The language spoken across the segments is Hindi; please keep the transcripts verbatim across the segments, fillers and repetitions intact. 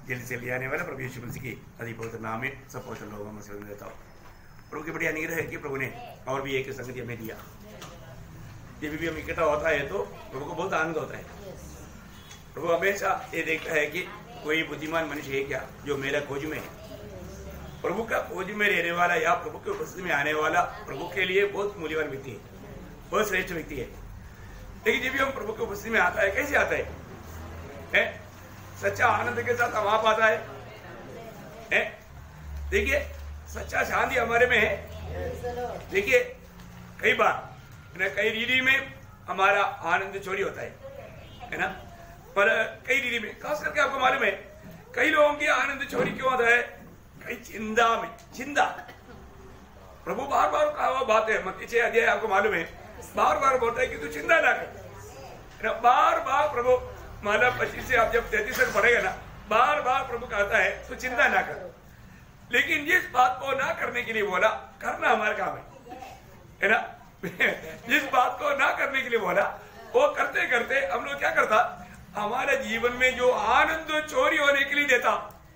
जल्दी से ले आने वाला प्रभु यीशु मसीह की अधिक पवित्र नाम में सब पवित्र लोगों में से देता हूँ। प्रभु की बड़ी अनुग्रह है कि प्रभु ने और भी एक संगति हमें दिया। जब भी हम इकट्ठा होता है तो प्रभु को बहुत आनंद होता है। प्रभु हमेशा ये देखता है कि कोई बुद्धिमान मनुष्य है क्या जो मेरा खोज में है। प्रभु का खोज में रहने वाला या प्रभु के उपस्थिति में आने वाला प्रभु के लिए बहुत मूल्यवान व्यक्ति है, बहुत श्रेष्ठ व्यक्ति है। लेकिन जब भी हम प्रभु के उपस्थिति में आता है, कैसे आता है, है? सच्चा आनंद के साथ हम आप आता है, है? देखिए सच्चा शांति हमारे में है। देखिए कई बार कई रीति में हमारा आनंद चोरी होता है, है ना। पर कई रीति में खास करके आपको मालूम है कई लोगों की आनंद चोरी क्यों होता है, कई चिंता में। चिंता प्रभु बार बार कहा हुआ बात है, मत्ती छह अध्याय आपको मालूम है, बार बार बोलता है कि तू चिंता ना कर। बार बार प्रभु मतलब पच्चीस से आप जब तैतीस तक पढ़ेगा ना, बार बार प्रभु कहता है तू चिंता ना कर। लेकिन जिस बात को ना करने के लिए बोला, करना हमारा काम है, है ना। जिस बात को ना करने के लिए बोला वो करते करते हम लोग क्या करता, हमारे जीवन में जो आनंद चोरी होने के लिए देता,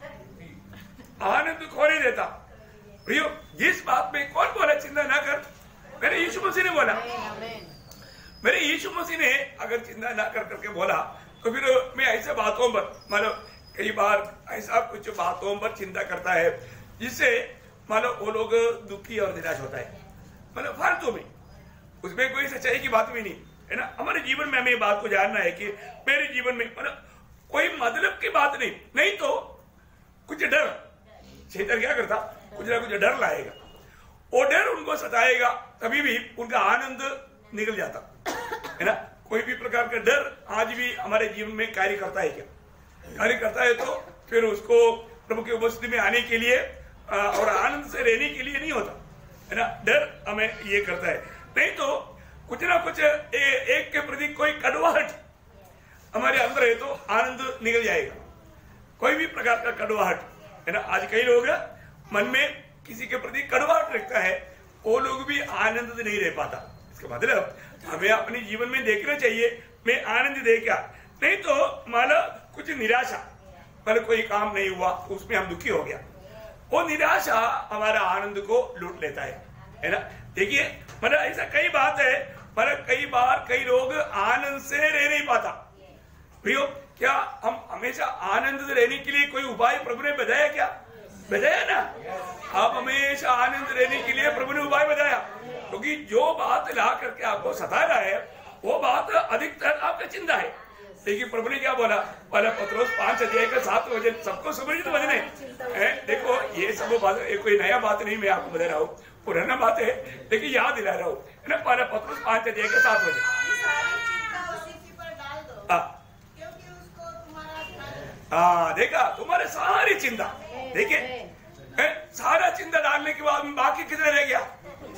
आनंद खोने देता। प्रियो जिस बात में कौन बोला चिंता ना कर, मेरे यीशु मसीह ने बोला। मेरे यीशु मसीह ने अगर चिंता ना कर करके बोला तो फिर मैं ऐसे बातों पर मतलब कई बार ऐसा कुछ बातों पर चिंता करता है जिससे मतलब वो लोग दुखी और निराश होता है, मतलब फालतू में, उसमें कोई सच्चाई की बात भी नहीं है ना। हमारे जीवन में हमें ये बात को जानना है कि मेरे जीवन में मतलब कोई मतलब की बात नहीं, नहीं तो कुछ डर, शैतान क्या करता, कुछ ना कुछ डर लाएगा, वो डर उनको सताएगा, तभी भी उनका आनंद निकल जाता है ना। कोई भी प्रकार का डर आज भी हमारे जीवन में कार्य करता है क्या, कार्य करता है तो फिर उसको प्रभु की उपस्थिति में आने के लिए और आनंद से रहने के लिए नहीं होता है ना। डर हमें ये करता है, नहीं तो कुछ ना कुछ ए, एक के प्रति कोई कड़वाहट हमारे अंदर है तो आनंद निकल जाएगा। कोई भी प्रकार का कड़वाहट है ना, आज कई लोग मन में किसी के प्रति कड़वाहट रखता है, वो लोग भी आनंद नहीं रह पाता। इसका मतलब हमें अपने जीवन में देखना चाहिए मैं आनंद दे क्या, नहीं तो माला कुछ निराशा, मतलब कोई काम नहीं हुआ उसमें हम दुखी हो गया, वो निराशा हमारा आनंद को लूट लेता है, है ना। देखिए मतलब ऐसा कई बात है, मतलब कई बार कई लोग आनंद से रह नहीं पाता। प्रियो क्या हम हमेशा आनंद से रहने के लिए कोई उपाय प्रभु ने बताया क्या, बताया ना। आप हमेशा आनंद रहने के लिए प्रभु ने उपाय बताया, क्योंकि तो जो बात ला करके आपको सता रहा है वो बात अधिकतर आपका चिंता है। लेकिन प्रभु ने क्या बोला, पहला पत्रोस पांच अध्याय का सात वचन सबको सुपरिचित वचन है। देखो ये सब बात कोई नया बात नहीं, मैं आपको बता रहा हूँ, पुराना बात है लेकिन याद दिला रहा हूँ, है ना। पहला पत्रोस पांच अध्याय का सात वचन, हाँ देखा तुम्हारे सारी चिंता, देखिए सारा चिंता डालने के बाद बाकी कितना रह गया,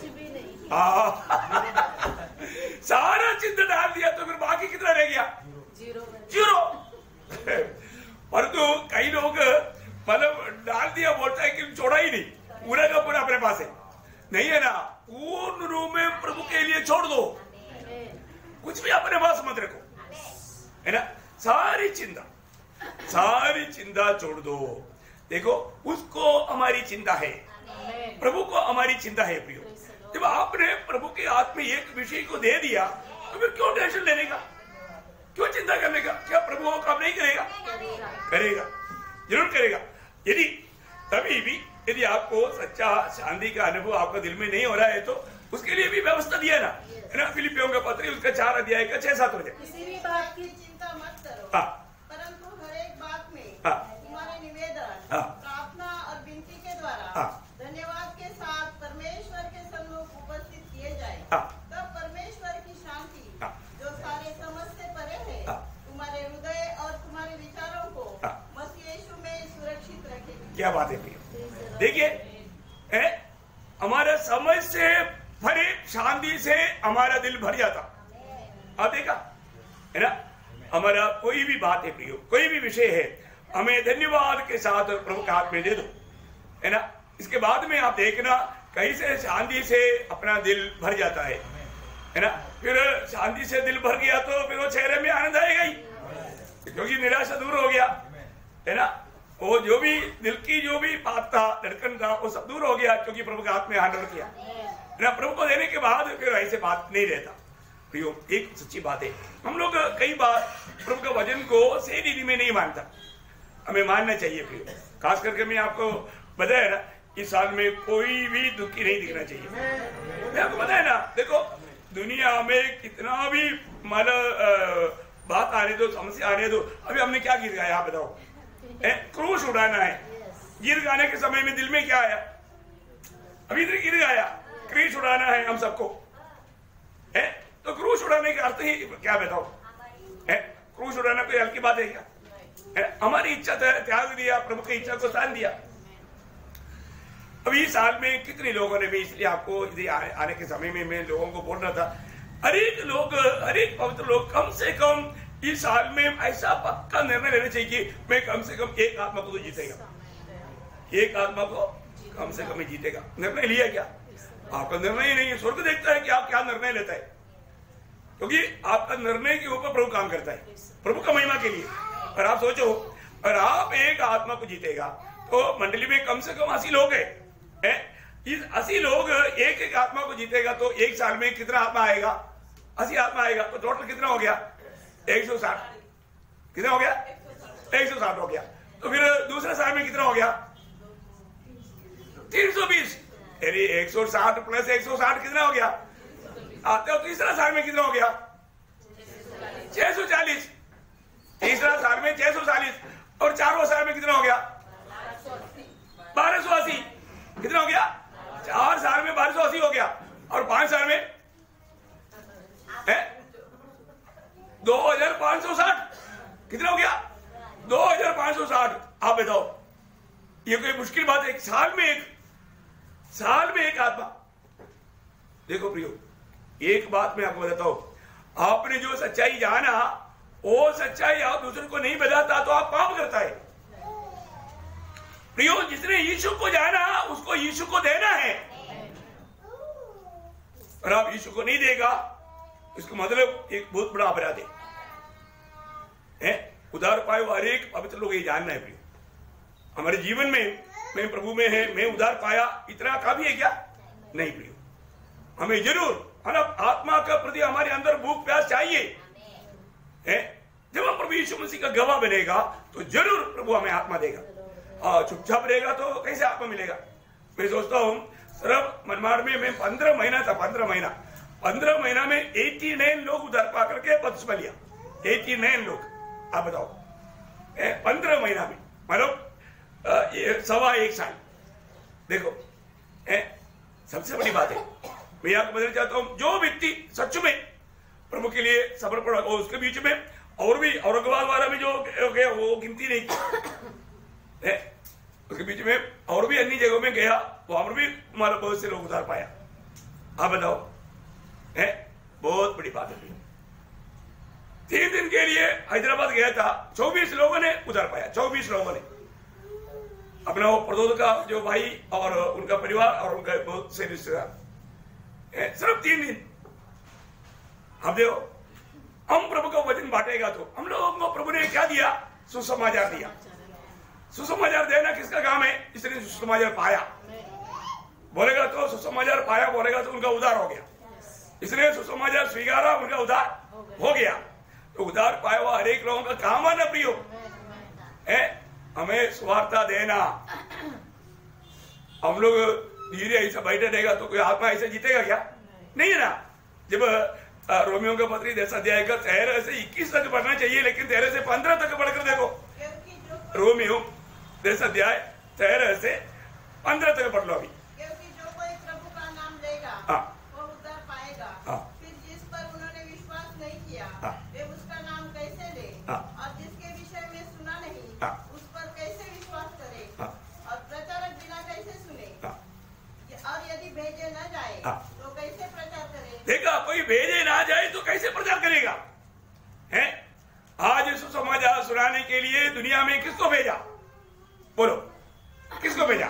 सारा चिंता डाल दिया तो फिर बाकी कितना रह गया, जीरो, जीरो। परंतु कई लोग मतलब डाल दिया बोलता है कि छोड़ा ही नहीं, पूरा का पूरा अपने पास है, नहीं है ना। पूर्ण रूप में प्रभु के लिए छोड़ दो, कुछ भी अपने पास मत रखो, है ना। सारी चिंता सारी चिंता छोड़ दो। देखो उसको हमारी चिंता है, प्रभु को हमारी चिंता है। प्रियो जब आपने प्रभु के हाथ में एक विषय को दे दिया तो फिर क्यों टेंशन लेने का, क्यों चिंता करने का, क्या प्रभु वो काम नहीं करेगा, करेगा, जरूर करेगा। यदि तभी भी यदि आपको सच्चा शांति का अनुभव आपका दिल में नहीं हो रहा है तो उसके लिए भी व्यवस्था दिया ना, है ना। फिलिपियों का पत्र उसका चार अध्याय का छह सात वचन, किसी भी बात की चिंता मत करो, हाँ, परंतु हर एक बात में हाँ, तुम्हारे निवेदन, हाँ, प्रार्थना और विनती के द्वारा, हाँ, धन्यवाद के साथ परमेश्वर के सम्मुख उपस्थित किए जाए, हाँ, तब परमेश्वर की शांति, हाँ, जो सारे समझ से परे है, हाँ, तुम्हारे हृदय और तुम्हारे विचारों को हाँ, मसीह यीशु में सुरक्षित रखेगी। क्या बात है। देखिए हमारा समझ से भरे शांति से हमारा दिल भर जाता, आप देखा है ना। हमारा कोई भी बात है प्रियो, कोई भी विषय है, हमें धन्यवाद के साथ प्रभु के हाथ में दे दो, है ना। इसके बाद में आप देखना कैसे शांति से अपना दिल भर जाता है, है ना। फिर शांति से दिल भर गया तो फिर वो चेहरे में आनंद आएगा ही, क्योंकि निराशा दूर हो गया, है ना। वो जो भी दिल की जो भी बात था, धड़कन था, वो सब दूर हो गया क्योंकि प्रभु के हाथ में हैंड ओवर किया ना। प्रभु को देने के बाद फिर ऐसे बात नहीं रहता। प्रियो, एक सच्ची बात है, हम लोग कई बार प्रभु का वचन को सही रीति में नहीं मानता, हमें मानना चाहिए। प्रियो, खास करके मैं आपको बताया ना, इस साल में कोई भी दुखी नहीं दिखना चाहिए। मैं आपको बताया ना, देखो दुनिया में कितना भी मतलब बात आने दो, समस्या आने दो, अभी हमने क्या गीत गाया आप बताओ? क्रूस उड़ाना है। गीत गाने के समय में दिल में क्या आया? अभी इधर गीत गाया, क्रूस उड़ाना है हम सबको, है तो क्रूस उड़ाने का अर्थ ही क्या बताओ? है क्रूस उड़ाना कोई हल्की बात है क्या? है? हमारी इच्छा त्याग दिया, प्रभु की इच्छा को स्थान दिया। अभी इस साल में कितने लोगों ने भी, इसलिए आपको आने के समय में मैं लोगों को बोल रहा था, हरेक लोग, हरेक पवित्र लोग कम से कम इस साल में ऐसा पक्का निर्णय लेना चाहिए कि मैं कम से कम एक आत्मा को तो जीतेगा, एक आत्मा को कम से कम ही जीतेगा। निर्णय लिया क्या? आपका निर्णय ही नहीं है। स्वर्ग देखता है कि आप क्या निर्णय लेता है, क्योंकि आपका निर्णय के ऊपर प्रभु काम करता है, प्रभु का महिमा के लिए। और आप सोचो, और आप एक आत्मा को जीतेगा तो मंडली में कम से कम अस्सी लोग हैं, इस अस्सी लोग एक एक आत्मा को जीतेगा तो एक साल में कितना आत्मा आएगा? अस्सी आत्मा आएगा, तो टोटल कितना हो गया? एक सौ साठ। कितना हो गया? एक सौ साठ हो गया। तो फिर दूसरे साल में कितना हो गया? तीन सौ बीस। यानी एक सौ साठ प्लस एक सौ साठ कितना हो गया? आते हो तीसरा साल में कितना हो गया? छह सौ चालीस। तीसरा साल में छह सौ चालीस और चारों साल में कितना हो गया? बारह सौ अस्सी। कितना हो गया? चार साल में बारह सौ अस्सी हो गया और पांच साल में है दो हजार पांच सौ साठ। कितना हो गया? दो हजार पांच सौ साठ। आप बताओ, ये कोई मुश्किल बात है? एक साल में एक साल में एक आत्मा। देखो प्रियो, एक बात मैं आपको बताता हूं, आपने जो सच्चाई जाना वो सच्चाई आप दूसरे को नहीं बताता तो आप पाप करता है। प्रियो, जिसने यीशु को जाना उसको यीशु को देना है, और आप यीशु को नहीं देगा इसको मतलब एक बहुत बड़ा अपराध है। उधार पाए हर एक पवित्र लोग ये जानना है प्रियो, हमारे जीवन में मैं प्रभु में है, मैं उधार पाया, इतना काफी है क्या? नहीं प्रियो, हमें जरूर आत्मा का प्रति हमारे अंदर भूख प्यास चाहिए है। जब हम प्रभु यीशु मसीह का गवाह बनेगा तो जरूर प्रभु हमें आत्मा देगा। चुपचाप रहेगा तो कैसे आत्मा मिलेगा? मैं सोचता हूँ सिर्फ मनमाड़ में मैं पंद्रह महीना था, पंद्रह महीना पंद्रह महीना में एटी नाइन लोग उधार पा करके बपतिस्मा लिया। एटी नाइन लोग, आप बताओ, पंद्रह महीना में, मतलब सवा एक साल। देखो ए, सबसे बड़ी बात है, मैं आपको बताना चाहता हूँ, जो व्यक्ति सच में प्रभु के लिए समर्पण हो, उसके बीच में और भी औरंगाबाद वाला भी जो गया वो गिनती नहीं है, उसके बीच में और भी अन्य जगहों में गया, वहां पर भी हमारा बहुत से लोग उधार पाया। आप बताओ, है बहुत बड़ी बात है। तीन दिन के लिए हैदराबाद गया था, चौबीस लोगों ने उधार पाया, चौबीस लोगों ने। अपना वो प्रदोद का जो भाई और उनका परिवार और उनका बहुत से रिश्तेदार, सिर्फ तीन दिन। अब देखो, हम प्रभु का वचन बांटेगा तो हम लोगों को प्रभु ने क्या दिया? सुसमाचार दिया। सुसमाचार देना किसका काम है? इसने सुसमाचार पाया बोलेगा तो सुसमाचार पाया बोलेगा तो उनका उधार हो गया। इसलिए सुसमाचार स्वीकारा, उनका उधार हो गया। तो उधार पाया हुआ हरेक लोगों का काम है ना प्रियो, है हमें स्वार्था देना। हम लोग धीरे ऐसा बैठे रहेगा तो कोई आत्मा ऐसे जीतेगा क्या? नहीं है ना। जब रोमियो का पत्री दस अध्याय का तेरह से इक्कीस तक पढ़ना चाहिए, लेकिन तेरह से पंद्रह तक पढ़कर देखो। रोमियो दस अध्याय तेरह से पंद्रह तक पढ़ लो अभी। क्योंकि जो कोई प्रभु का नाम लेगा हाँ। वो उद्धार पाएगा। हाँ। फिर जिस पर उन्होंने विश्वास नहीं किया हाँ। वे उसका नाम कैसे ले? हाँ। और जिसके विषय में सुना नहीं हाँ। उस पर कैसे विश्वास करे? हाँ। और प्रचारक बिना कैसे सुने? हाँ। और यदि भेजे न जाए हाँ। तो कैसे प्रचार करे? देखा, कोई भेजे ना जाए तो कैसे प्रचार करेगा? है आज सुसमाचार सुनाने के लिए दुनिया में किसको भेजा? बोलो, किसको भेजा?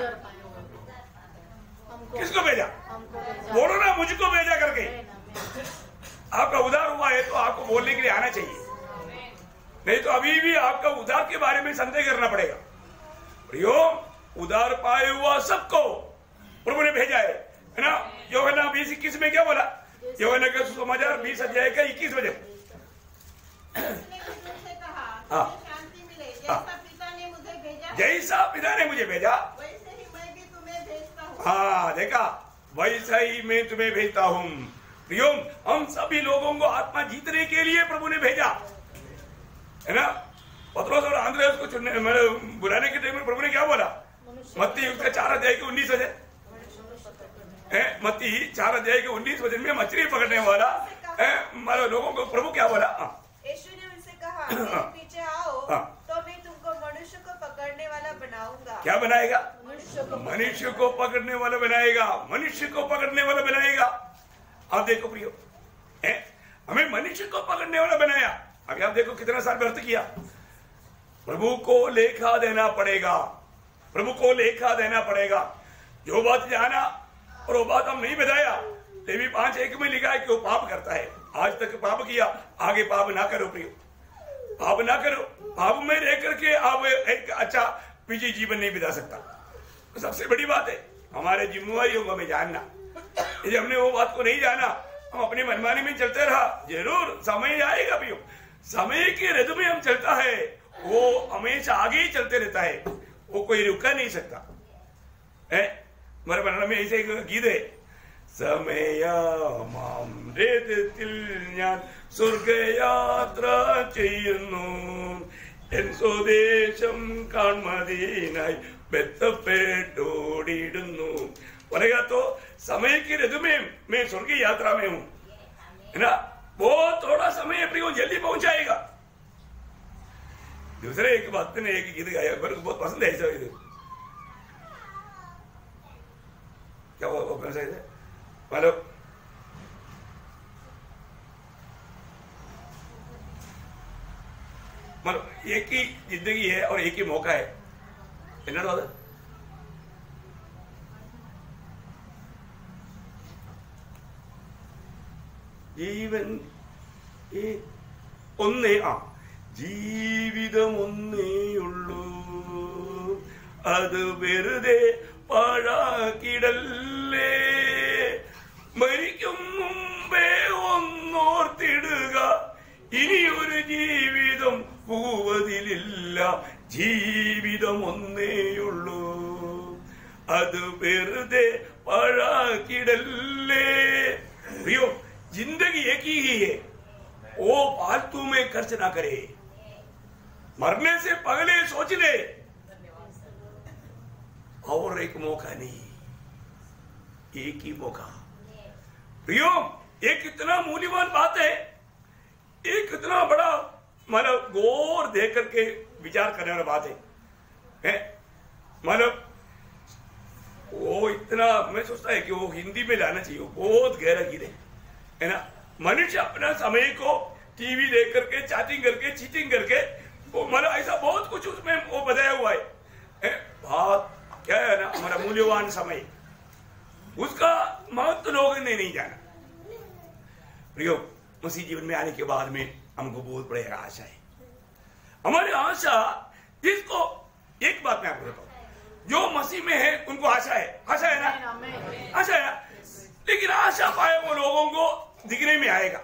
किसको भेजा? बोलो ना, मुझको भेजा करके। आपका उधार हुआ है तो आपको बोलने के लिए आना चाहिए, नहीं तो अभी भी आपका उधार के बारे में संदेह करना पड़ेगा। प्रियो उधार पाए हुआ सबको प्रभु ने भेजा है, है ना। यूहन्ना बीस इक्कीस में क्या बोला? यूहन्ना का सुसमाचार बीस अध्याय का इक्कीस वजह हाँ। शांति मिले, जैसा पिता ने मुझे भेजा, जैसा पिता ने मुझे भेजा वैसे ही मैं भी तुम्हें भेजता हूँ। हाँ देखा, वैसा ही मैं तुम्हें भेजता हूँ। प्रियो हम सभी लोगों को आत्मा जीतने के लिए प्रभु ने भेजा, है ना। पतरस और अंद्रयास को चुनने मतलब बुलाने के टाइम में प्रभु ने क्या बोला? मत्ती उसका चार अध्याय के उन्नीस वचन है, मत्ती चार अध्याय के उन्नीस वचन में मछली पकड़ने वाला मतलब लोगों को प्रभु क्या बोला? यीशु ने उनसे कहा, मेरे पीछे आओ तो मैं तुमको मनुष्य को पकड़ने वाला बनाऊंगा। क्या बनाएगा? मनुष्य को पकड़ने वाला बनाएगा, मनुष्य को पकड़ने वाला बनाएगा। आप देखो प्रियो, है हमें मनुष्य को पकड़ने वाला बनाया। अभी आप देखो कितना साल व्यर्थ किया। प्रभु को लेखा देना पड़ेगा, प्रभु को लेखा देना पड़ेगा। जो बात जाना और वो बात हम नहीं बताया, लेवी पांच एक में लिखा है कि वो पाप करता है। आज तक पाप किया, आगे पाप ना करो प्रियो, पाप ना करो। पाप में रह करके आप एक अच्छा विजयी जीवन नहीं बिता सकता। तो सबसे बड़ी बात है हमारे जिम्मेवारियों को हमें जानना। यदि हमने वो बात को नहीं जाना, हम अपनी मनमानी में चलते रहा, जरूर समय आएगा प्रियो। समय के रथ में हम चलता है, वो हमेशा आगे ही चलते रहता है, वो कोई रुका नहीं सकता है। हमारे बनाना में ऐसे एक गीत है, സമയമാംരഥത്തിൽ ഞാൻ സ്വർഗയാത്ര ചെയ്യുന്നു, എൻ സ്വദേശം കാൺമതിനായി ബന്ധപ്പെട്ടോടിയിടുന്നു। बोलेगा तो समय के रथ में मैं स्वर्ग यात्रा में हूं, है ना। बहुत थोड़ा समय प्रियो जल्दी पहुंच जाएगा। दूसरे एक भक्त ने एक गीत गाया, मेरे को बहुत पसंद है ऐसा गीत। क्या वो कौन सा है? मतलब मतलब एक ही जिंदगी है और एक ही मौका है, ജീവൻ ഒന്നേ ആ ജീവിതം ഒന്നേയുള്ളൂ, അത് വെറുതെ പാഴാക്കിടല്ലേ, മരിക്കും മുമ്പേ ഒന്നോർത്തിടുക, ഇനിയൊരു ജീവിതം പൂവതിലില്ല, ജീവിതം ഒന്നേയുള്ളൂ, അത് വെറുതെ പാഴാക്കിടല്ലേ। प्रियो जिंदगी एक ही है, वो फालतू में खर्च ना करे, मरने से पहले सोच ले। और एक मौका नहीं, एक ही मौका। प्रियो ये कितना मूल्यवान बात है, ये कितना बड़ा मतलब गौर दे करके विचार करने वाला बात है, है? मतलब वो इतना मैं सोचता है कि वो हिंदी में लाना चाहिए, बहुत गहरा गीत है, है ना। मनुष्य अपना समय को टीवी देख करके, चैटिंग करके, चीटिंग करके, वो मतलब ऐसा बहुत कुछ उसमें वो बताया हुआ है, है? बात क्या है ना, हमारा मूल्यवान समय, उसका महत्व लोगों ने नहीं जाना। प्रियो मसीह जीवन में आने के बाद में हमको बहुत बड़ी आशा है। हमारी आशा, जिसको एक बात मैं आपको बताऊं, जो मसीह में है उनको आशा है, आशा है ना, आशा है ना। लेकिन आशा पाए वो लोगों को दिखने में आएगा,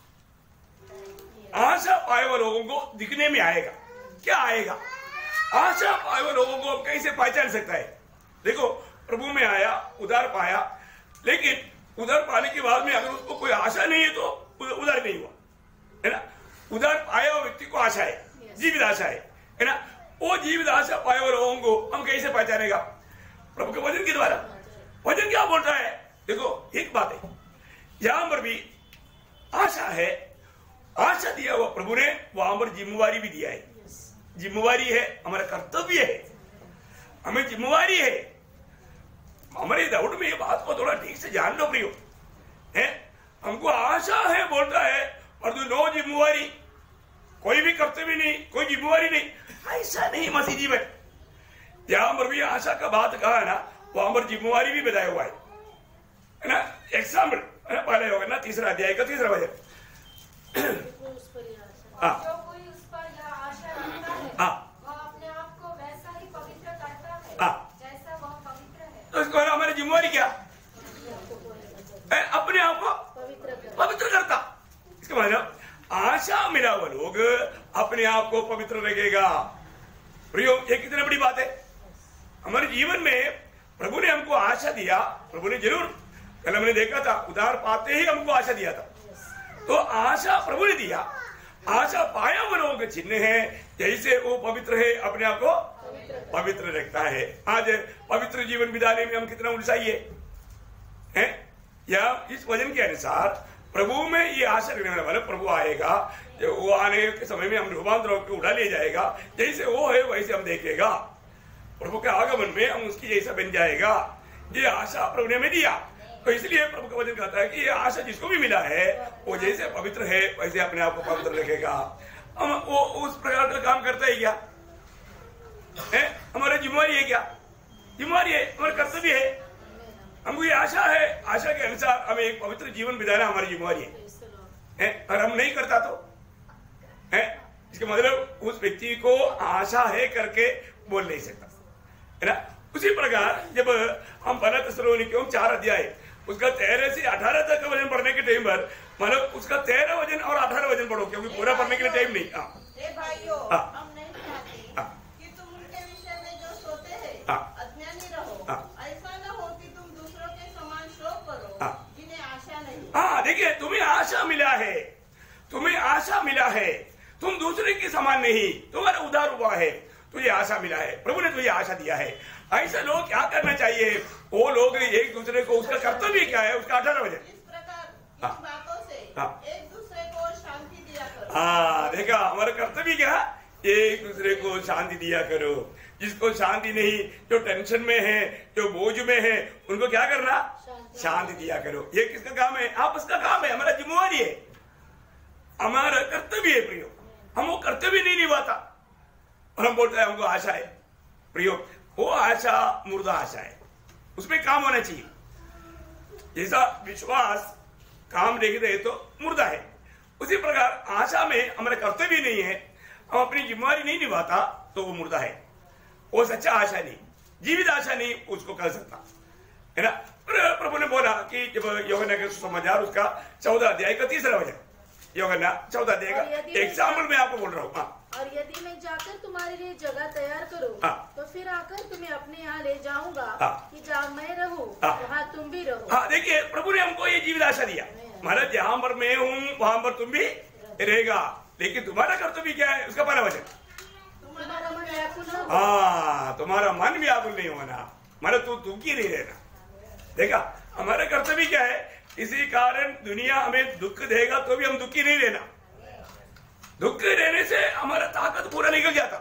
आशा पाए वो लोगों को दिखने में आएगा। क्या आएगा? आशा पाए वो लोगों को कैसे पहचान सकता है? देखो प्रभु में आया, उधार पाया, लेकिन उधार पाने के बाद में अगर उसको कोई आशा नहीं है तो उधार नहीं हुआ, है ना। उधार पाया हुआ व्यक्ति को आशा है, जीवित आशा है, है ना। वो जीवित आशा पाए हुए लोगों को हम कैसे पहचानेगा? प्रभु के वचन के द्वारा। वचन क्या बोलता है? देखो एक बात है, यहां पर भी आशा है, आशा दिया हुआ प्रभु ने, वहां पर जिम्मेवारी भी दिया है। जिम्मेवारी है, हमारा कर्तव्य है, हमें जिम्मेवारी है। हमारे दौड़ में ये बात को थोड़ा ठीक से जान लो प्रियो, है। हमको आशा है बोलता है, और तो नो जिम्मेवारी, कोई भी कर्तव्य नहीं, कोई जिम्मेवारी नहीं, ऐसा नहीं मसीह जीवन। जहां पर भी आशा का बात कहा है ना, वहां पर जिम्मेवारी भी बताया हुआ है, है ना। एग्जाम्पल पहले होगा ना, तीसरा अध्याय का तीसरा वचन। हाँ। जो कोई उस पर यह आशा रखता है, हाँ, वह अपने आप को वैसा ही पवित्र करता अपने आप को पवित्र रखेगा। प्रियो, ये कितनी बड़ी बात है। हमारे जीवन में प्रभु ने हमको आशा दिया। प्रभु ने जरूर, कल हमने देखा था, उधार पाते ही हमको आशा दिया था। तो आशा प्रभु ने दिया। आशा पाया वो लोगों के चिन्ह है, जैसे वो पवित्र है अपने आप को पवित्र रखता है। आज पवित्र जीवन बिताने में हम कितना उलझाइए हैं, या इस वचन के अनुसार प्रभु में ये आशा रखने वाला प्रभु आएगा, जो वो आने के समय में हम रूपांतर होकर उठा ले जाएगा, जैसे वो है वैसे हम देखेगा। प्रभु के आगमन में हम उसकी जैसा बन जाएगा। ये आशा प्रभु ने हमें दिया। तो इसलिए प्रभु का वचन कहता है कि ये आशा जिसको भी मिला है वो जैसे पवित्र है वैसे अपने आप को पवित्र रखेगा। हम वो उस प्रकार का काम करता है क्या है? हमारी जिम्मेवारी है क्या? जिम्मेवारी है, हमारा कर्तव्य है। हमको ये आशा है, आशा के अनुसार हमें एक पवित्र जीवन बिताना हमारी जिम्मेवारी है, है? और हम नहीं करता तो है, इसके मतलब उस व्यक्ति को आशा है करके बोल नहीं सकता, है ना। उसी प्रकार जब हम पहला थिस्सलुनीकियों चार अध्याय उसका तेरह से अठारह तक का वजन पढ़ने के टाइम पर, मतलब उसका तेरह वजन और अठारह वजन पढ़ो, क्योंकि पूरा पढ़ने के लिए टाइम नहीं। हे भाइयों, हाँ। हम नहीं चाहते हाँ। कि तुम उनके विषय में जो सोते हैं हाँ। अज्ञानी रहो। हाँ। ऐसा न हो कि तुम दूसरों के समान शोक करो हाँ। जिन्हें आशा नहीं। हाँ, देखिए, तुम्हें आशा मिला है, तुम्हें आशा मिला है, तुम दूसरे के समान नहीं, तुम्हारा उधार हुआ है, तुझे आशा मिला है, प्रभु ने तुझे आशा दिया है। ऐसे लोग क्या करना चाहिए? वो लोग एक दूसरे को, उसका कर्तव्य क्या है, उसका अठारह वजन इस प्रकार हाँ। इन बातों से हाँ। एक दूसरे को शांति दिया करो। हाँ, देखा, हमारा कर्तव्य क्या? एक दूसरे को शांति दिया करो। जिसको शांति नहीं, जो टेंशन में है, जो बोझ में है, उनको क्या करना? शांति दिया करो। ये किसका काम है? आप उसका काम है, हमारा जिम्मेवारी है, हमारा कर्तव्य है। प्रियो, हम वो कर्तव्य नहीं निभाता और हम बोलते हैं हमको आशा है। प्रियो, वो आशा मुर्दा आशा है, उसमें काम होना चाहिए। जैसा विश्वास काम देखते हैं तो मुर्दा है, उसी प्रकार आशा में हमारा कर्तव्य नहीं है, हम अपनी जिम्मेवारी नहीं निभाता तो वो मुर्दा है, वो सच्चा आशा नहीं, जीवित आशा नहीं उसको कह सकता, है ना। प्रभु ने बोला कि जब यूहन्ना के सुसमाचार उसका चौदह अध्याय का तीसरा वचन, यूहन्ना चौदह अध्याय का एग्जाम्पल मैं आपको बोल रहा हूँ। हाँ। और यदि मैं जाकर तुम्हारे लिए जगह तैयार करूं, हाँ। तो फिर आकर तुम्हें अपने यहाँ ले जाऊंगा, हाँ। कि जहाँ मैं रहूं हाँ। वहाँ तुम भी रहो। हाँ, देखिए, प्रभु ने हमको ये जीवित आशा दिया, महाराज जहां पर मैं हूँ वहां पर तुम भी रहेगा, लेकिन तुम्हारा कर्तव्य क्या है? उसका पहला वचन, तुम्हारा मन व्याकुल न हो। हाँ, तुम्हारा मन भी व्याकुल नहीं होना, मतलब तू दुखी नहीं रहना। देखा, हमारा कर्तव्य क्या है? इसी कारण दुनिया हमें दुख देगा तो भी हम दुखी नहीं रहना। दुख रहने से हमारा ताकत पूरा निकल जाता,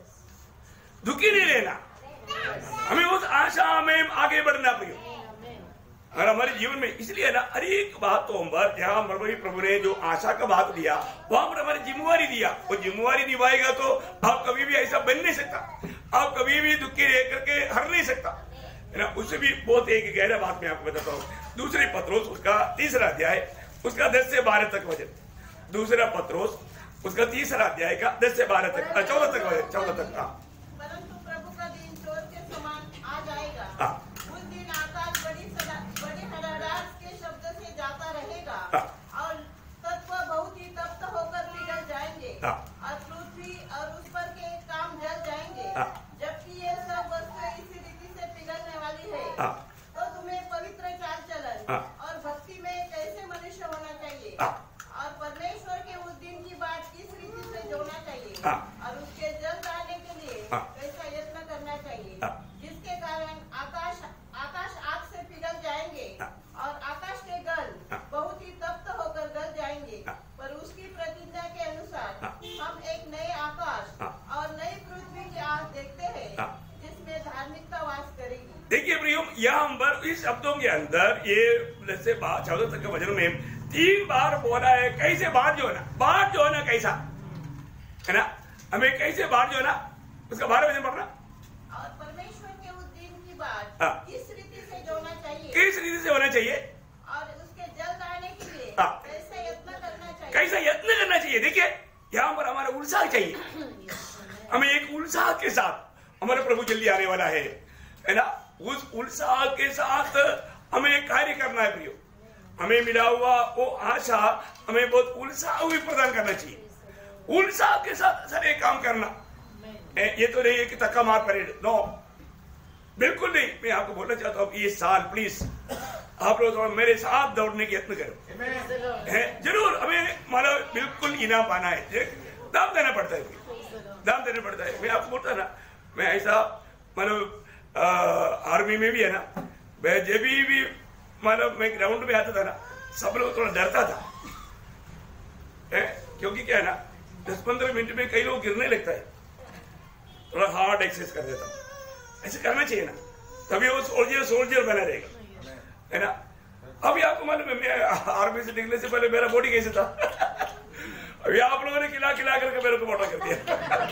दुखी नहीं रहना, हमें उस आशा में आगे बढ़ना पड़ेगा और हमारे जीवन में। इसलिए ना, हर एक बात तो हम जहां प्रभु ने जो आशा का बात दिया वहां पर हमारी जिम्मेवारी दिया, वो जिम्मेवारी निभाएगा तो आप कभी भी ऐसा बन नहीं सकता, आप कभी भी दुखी रह करके हर नहीं सकता, है ना। उससे भी बहुत एक गहरा बात मैं आपको बताता हूँ। दूसरे पत्रोस उसका तीसरा अध्याय उसका दस से बारह तक वचन, दूसरा पत्रोस उसका तीसरा अध्याय का दस से बारह तक, चौदह तक वचन, चौदह तक का। परंतु प्रभु का दिन चोर के समान आ जाएगा। हाँ। उस दिन आकाश बड़ी सदा- बड़ी हड़हड़ाहट के शब्द से जाता रहेगा। हाँ। और तत्व बहुत ही तप्त होकर पिघल जाएंगे। हाँ। और पृथ्वी और उस पर के काम जल जाएंगे। हाँ। जबकि ये सब वस्तुएं इसी रीति से पिघलने वाली है। हाँ। तो तुम्हें पवित्र चाल चलन हाँ। और भक्ति में कैसे मनुष्य होना चाहिए। हाँ। और परमेश्वर के उस दिन की बात किस रीति से जोड़ना चाहिए। हाँ। और उसके जल डालने के लिए हाँ। कैसा यत्न करना चाहिए। हाँ। जिसके कारण आकाश आकाश आग से पिघल जाएंगे। हाँ। और आकाश के गल हाँ। बहुत ही तप्त होकर गल जाएंगे। हाँ। पर उसकी प्रतिज्ञा के अनुसार हाँ। हम एक नए आकाश हाँ। और नई पृथ्वी की आस देखते हैं। हाँ। जिसमें धार्मिकता वास करेगी। देखिए प्रियो, यहाँ पर इस शब्दों के अंदर ये जैसे चौदह तक के वचन में तीन बार बोला है कैसे बाहर जो है ना, बाहर जो है ना कैसा, है ना, हमें कैसे बाहर जो है ना, उसका बारह वचन पढ़ना। और परमेश्वर के उस दिन की बात हाँ। किस रीति से जोड़ना चाहिए। किस रीति से होना चाहिए और उसके जल डालने के लिए हाँ। कैसे यत्न करना चाहिए। कैसा यत्न करना चाहिए। देखिए, यहाँ पर हमारा उत्साह चाहिए, हमें एक उत्साह के साथ, हमारे प्रभु जल्दी आने वाला है, है ना, उस उत्साह के साथ हमें कार्य करना है। प्रियो, हमें मिला हुआ वो आशा हमें बहुत उत्साह भी प्रदान करना चाहिए। उत्साह के साथ सर एक काम करना, ये तो नहीं है कि धक्का मार परेड, नो, बिल्कुल नहीं। मैं आपको बोलना चाहता हूँ ये साल प्लीज आप लोग थोड़ा मेरे साथ दौड़ने की यत्न करो। जरूर हमें मतलब बिल्कुल इनाम पाना है, दाम देना पड़ता है, दाम देना पड़ता है। मैं आपको बोलता ना, मैं ऐसा मतलब आर्मी में भी है ना, मैं जब भी मतलब मैं ग्राउंड में आता था ना, सब लोग थोड़ा डरता था है? क्योंकि क्या है ना, दस पंद्रह मिनट में कई लोग गिरने लगता है, थोड़ा हार्ड एक्सरसाइज कर देता हूँ। ऐसे करना चाहिए ना, तभी वो सोल्जर सोल्जर बना रहेगा, है ना। अभी आपको मालूम है मैं आर्मी से निकलने से पहले मेरा बॉडी कैसे था अभी आप लोगों ने खिला खिला करके मेरे को मोटा कर दिया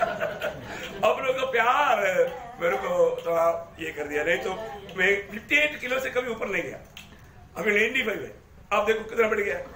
आप लोगों का प्यार मेरे को थोड़ा ये कर दिया, नहीं तो मैं अट्ठावन किलो से कभी ऊपर नहीं गया, अभी पचानवे है। आप देखो कितना बढ़ गया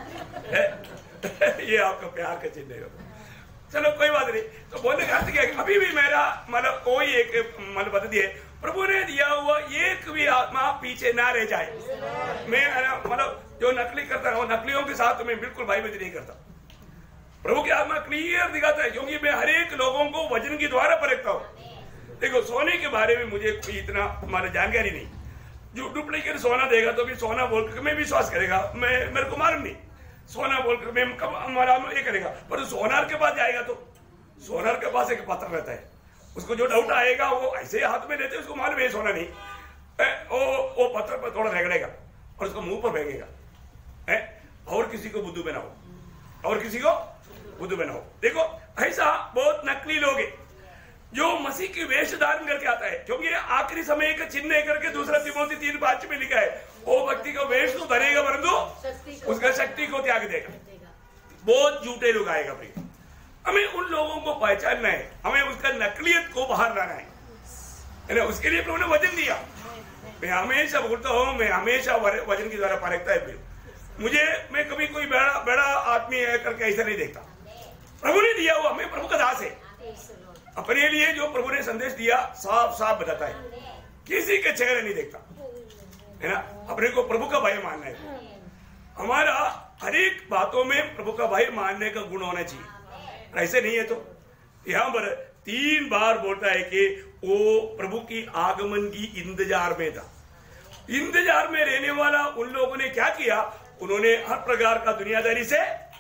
है ये आपका प्यार का चिन्ह है। चलो कोई बात नहीं। तो बोलने का अर्थ क्या है, अभी भी मेरा मतलब कोई एक मतलब बता दिए, प्रभु ने दिया हुआ एक भी आत्मा पीछे ना रह जाए। मैं मतलब जो नकली करता हूँ, नकलियों के साथ तो मैं बिल्कुल भाईबाजी नहीं करता। प्रभु की आत्मा क्लियर दिखाता है, क्योंकि मैं हर एक लोगों को वजन के द्वारा परखता हूँ। देखो सोने के बारे में मुझे कोई इतना मतलब जानकारी नहीं, जो डुप्लीकेट सोना देगा तो भी सोना बोल कर मैं विश्वास करेगा, मैं मेरे को मालूम नहीं, सोना बोल कर मैं कब हमारा ये करेगा। पर सोनार के पास जाएगा तो सोनार के पास एक पत्थर रहता है, उसको जो डाउट आएगा वो ऐसे हाथ में लेते, उसको मालूम है सोना नहीं, वो वो पत्थर पर थोड़ा रगड़ेगा और उसको मुंह पर फेंकेगा, और किसी को बुद्धू बनाओ, और किसी को बुद्धू बनाओ। देखो ऐसा बहुत नकली लोग हैं जो मसीह की वेश धारण करके आता है, क्योंकि आखिरी समय का चिन्ह करके दूसरा तिमोथी तीन पांच में लिखा है, वो व्यक्ति का वेश तो धरेगा परंतु उसका शक्ति को त्याग देगा। बहुत झूठे लोग आएगा भाई, हमें उन लोगों को पहचानना है, हमें उसका नकलियत को बाहर लाना है, है ना। उसके लिए प्रभु ने वजन दिया। मैं हमेशा बोलता हूँ, मैं हमेशा वजन के द्वारा परखता है मुझे, मैं कभी कोई बड़ा बड़ा आदमी है करके ऐसा नहीं देखता। प्रभु ने दिया हुआ, मैं प्रभु का दास है, अपने लिए जो प्रभु ने संदेश दिया साफ साफ बताता है, किसी के चेहरे नहीं देखता, है ना। अपने को प्रभु का भाई मानना है, हमारा हर एक बातों में प्रभु का भाई मानने का गुण होना चाहिए। ऐसे नहीं है तो यहाँ पर तीन बार बोलता है कि वो प्रभु की आगमन की इंतजार में था। इंतजार में रहने वाला उन लोगों ने क्या किया, उन्होंने हर प्रकार का दुनियादारी से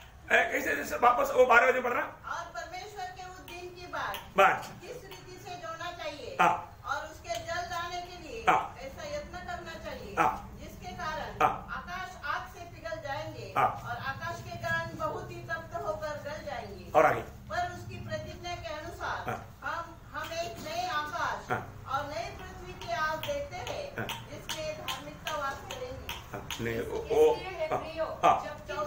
कैसे वापस वो बारह बजे पढ़ना, और परमेश्वर के उस दिन की बात बात किस रीति से जोड़ना चाहिए, हाँ, और उसके जल आने के लिए हाँ, ऐसा यत्न करना चाहिए, हाँ, जिसके कारण हाँ, आकाश आग से पिघल जाएंगे, हाँ, और आकाश के कारण बहुत ही तप्त होकर गल जाएंगे। और आगे पर उसकी प्रतिज्ञा के अनुसार हाँ, हम हम एक नए आकाश हाँ, और नई पृथ्वी की आग देखते हैं, हाँ, जिसमें धार्मिकता वास करेगी। हाँ, नहीं वो वो हाँ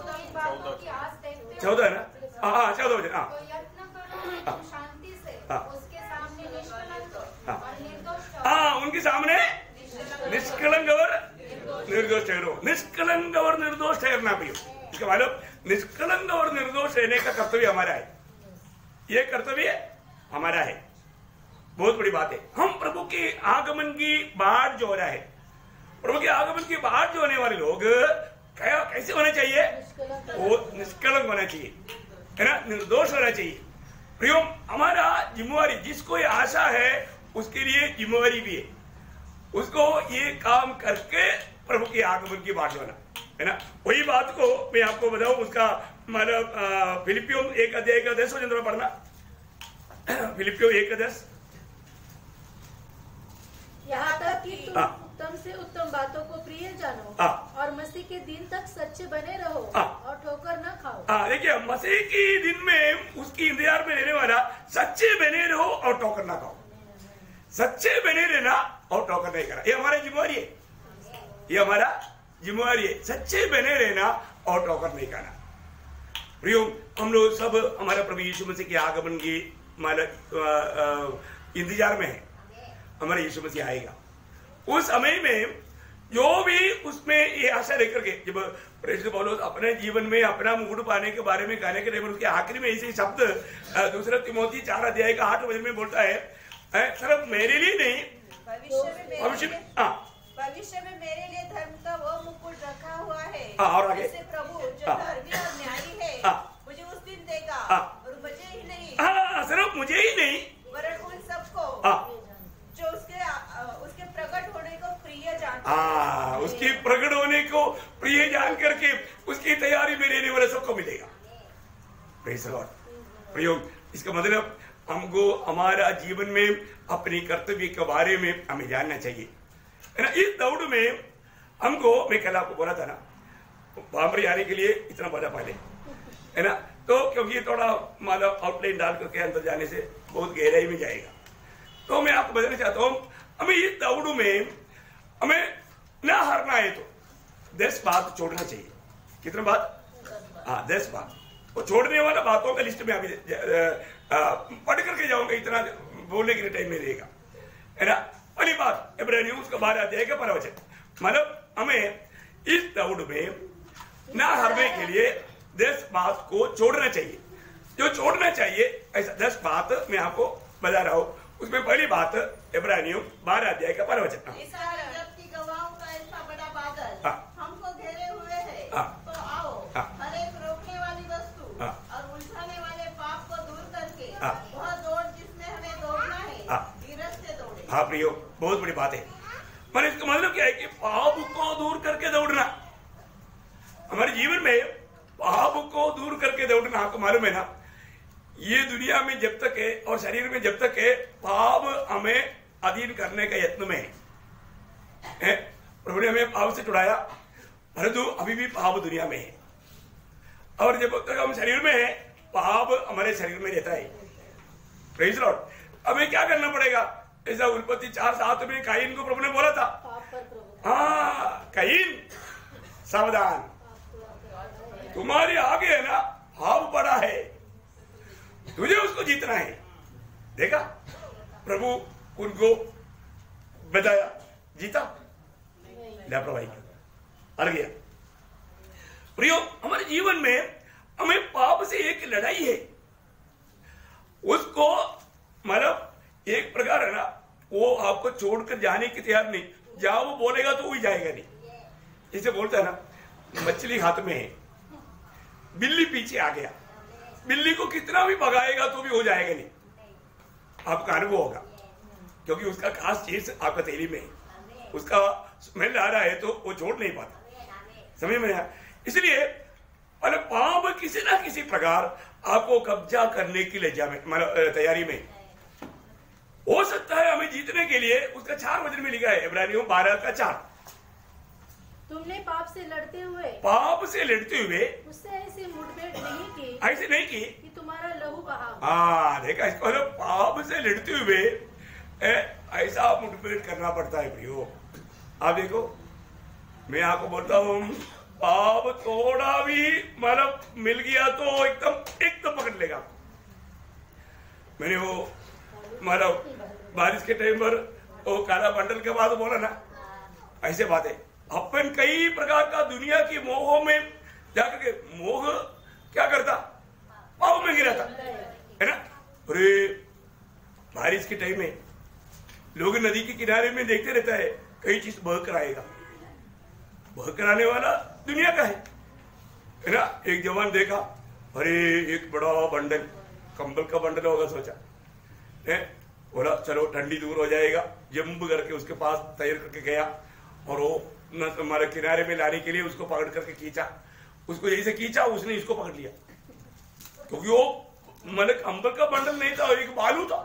चौदह है ना, हाँ हाँ चौदह बजे, हाँ शांति से हाँ, उसके सामने निष्कलंक और निर्दोष हाँ, उनके सामने निष्कलंक और निर्दोष ठहरो। निष्कलंक और निर्दोष ठहरना भी, इसका मतलब निष्कलंक और निर्दोष रहने का कर्तव्य हमारा है, ये कर्तव्य हमारा है। बहुत बड़ी बात है। हम प्रभु के आगमन की बाढ़ जो हो रहा है, प्रभु के आगमन की बाढ़ जो होने वाले लोग क्या कैसे होना चाहिए, वो निष्कलंक होना चाहिए, है ना, निर्दोष होना चाहिए। प्रियो हमारा जिम्मेवारी, जिसको ये आशा है उसके लिए जिम्मेवारी भी है, उसको ये काम करके प्रभु के आगमन की बात होना, है ना। वही बात को मैं आपको बताऊं, उसका मतलब फिलिपियों एक अध्याय का दस वचन पढ़ना, फिलिपियों एक दस। यहाँ तक कि तुम हाँ, उत्तम से उत्तम बातों को प्रिय जानो, हाँ, और मसीह के दिन तक सच्चे बने रहो, हाँ, और ठोकर न खाओ। हाँ, देखिए मसीह की दिन में उसकी इंतजार में रहने वाला सच्चे बने रहो और ठोकर ना खाओ। सच्चे बने रहना और ठोकर नहीं करना, ये हमारा जिम्मेवारी है, ये हमारा जिम्मेवारी है, सच्चे बने रहना और ठोकर नहीं खाना। प्रियो हम लोग सब हमारा प्रभु यीशु मसीह के आगमन की मतलब इंतजार में है, हमारा यीशु मसीह आएगा। उस समय में जो भी उसमें ये आशा लेकर के, जब प्रेरित पौलुस अपने जीवन में अपना मुकुट पाने के बारे में कहने के लिए उसके आखिरी में ऐसे शब्द दूसरा तिमोथी चार अध्याय का आठ वचन में बोलता है, सिर्फ मेरे लिए नहीं, भविष्य में हाँ, भविष्य में मेरे लिए धर्म का वो मुकुट रखा हुआ है, हाँ, और आगे जिसे प्रभु जो हाँ, धर्मी और न्यायी है हाँ, मुझे उस दिन देगा, हाँ, और मुझे प्रकट होने को प्रिय जान करके उसकी तैयारी में रहने वाले सबको मिलेगा। Praise the Lord. प्रियो, इसका मतलब हमको हमारा जीवन में अपनी कर्तव्य के बारे में हमें जानना चाहिए, है ना। इस दौड़ में हमको, मैं कल आपको बोला था ना, बामरी आने के लिए इतना बड़ा पहले, है ना, तो क्योंकि थोड़ा मतलब आउटलाइन डाल करके अंदर जाने से बहुत गहराई में जाएगा, तो मैं आपको बताना चाहता हूँ, हमें इस दौड़ में हमें ना हारना है तो दस बात छोड़ना चाहिए। कितना बात? हाँ, दस बात। वो छोड़ने वाला बातों का लिस्ट में अभी पढ़ करके जाऊंगा, इतना बोलने के लिए टाइम नहीं देगा, है ना। पहली बात, इब्रानियों उसका बारह अध्याय का प्रवचन, मतलब हमें इस दौड़ में ना हारने के लिए दस बात को छोड़ना चाहिए। जो छोड़ना चाहिए ऐसा दस बात मैं आपको बता रहा हूँ। उसमें पहली बात इब्रानियों बारह अध्याय का प्रवचन। इस गजब की गवाहों का ऐसा बड़ा बादल हाँ। हमको घेरे हुए है, हाँ। तो आओ हाँ। हर एक रोकने वाली वस्तु हाँ। और उलझाने वाले पाप को दूर करके हाँ। वह दौड़ जिसमें हमें दौड़ना है, हाँ। धीरज से दौड़े। हाँ प्रियो, बहुत बड़ी बात है। मैंने इसका मतलब क्या है कि पाप को दूर करके दौड़ना। हमारे जीवन में पाप को दूर करके दौड़ना, आपको मालूम है ना, ये दुनिया में जब तक है और शरीर में जब तक है, पाप हमें अधीन करने का यत्न में है। प्रभु ने हमें पाप से छुड़ाया, परंतु अभी भी पाप दुनिया में है, और जब तक हम शरीर में है, पाप हमारे शरीर में रहता है। Praise the Lord. हमें क्या करना पड़ेगा? ऐसा उत्पत्ति चार सात में काइन को प्रभु ने बोला था, पाप पर प्रभु हाँ काइन सावधान, तुम्हारे आगे है ना पाप बड़ा है, तुझे उसको जीतना है। देखा, प्रभु उनको बताया, जीता, लापरवाही हर गया। प्रियो, हमारे जीवन में हमें पाप से एक लड़ाई है, उसको मतलब एक प्रकार है ना, वो आपको छोड़कर जाने की तैयार नहीं। जहां वो बोलेगा तो वही जाएगा नहीं। इसे बोलता है ना, मछली हाथ में है, बिल्ली पीछे आ गया, बिल्ली को कितना भी भगाएगा तो भी हो जाएगा नहीं, आपका अनुभव होगा, क्योंकि उसका खास चीज आपका तेली में है, उसका स्मेल आ रहा है तो वो छोड़ नहीं पाता। समझ में आया? इसलिए मतलब पाप किसी ना किसी प्रकार आपको कब्जा करने की ले जा मतलब तैयारी में हो सकता है। हमें जीतने के लिए उसका चार वचन में लिखा है, इब्रानियों बारह का चार, तुमने पाप से लड़ते हुए पाप से लड़ते हुए उससे ऐसी मुठभेड़ नहीं की ऐसे नहीं की कि तुम्हारा लहू बहा। हाँ देखा, इसको मतलब पाप से लड़ते हुए ए, ऐसा मुठभेड़ करना पड़ता है प्रियो। आप देखो, मैं आपको बोलता हूँ, पाप थोड़ा भी मतलब मिल गया तो एकदम एकदम पकड़ लेगा। मैंने वो मतलब बारिश के टाइम पर वो काला बंडल के बाद बोला ना, ऐसे बात है। अपन कई प्रकार का दुनिया की मोह में जाकर के, मोह क्या करता, पाप में गिरा था, है ना। अरे बारिश के टाइम में लोग नदी के किनारे में देखते रहता है, कई चीज बह कर आएगा, बह कर आने वाला दुनिया का है, है ना। एक जवान देखा, अरे एक बड़ा बंडल, कंबल का बंडल होगा, सोचा है, बोला चलो ठंडी दूर हो जाएगा, जंप करके उसके पास तैयार करके गया, और वो हमारे किनारे में लाने के लिए उसको पकड़ करके खींचा, उसको जैसे खींचा उसने इसको पकड़ लिया, क्योंकि वो मतलब कंबल का बंडल नहीं था, एक बालू था,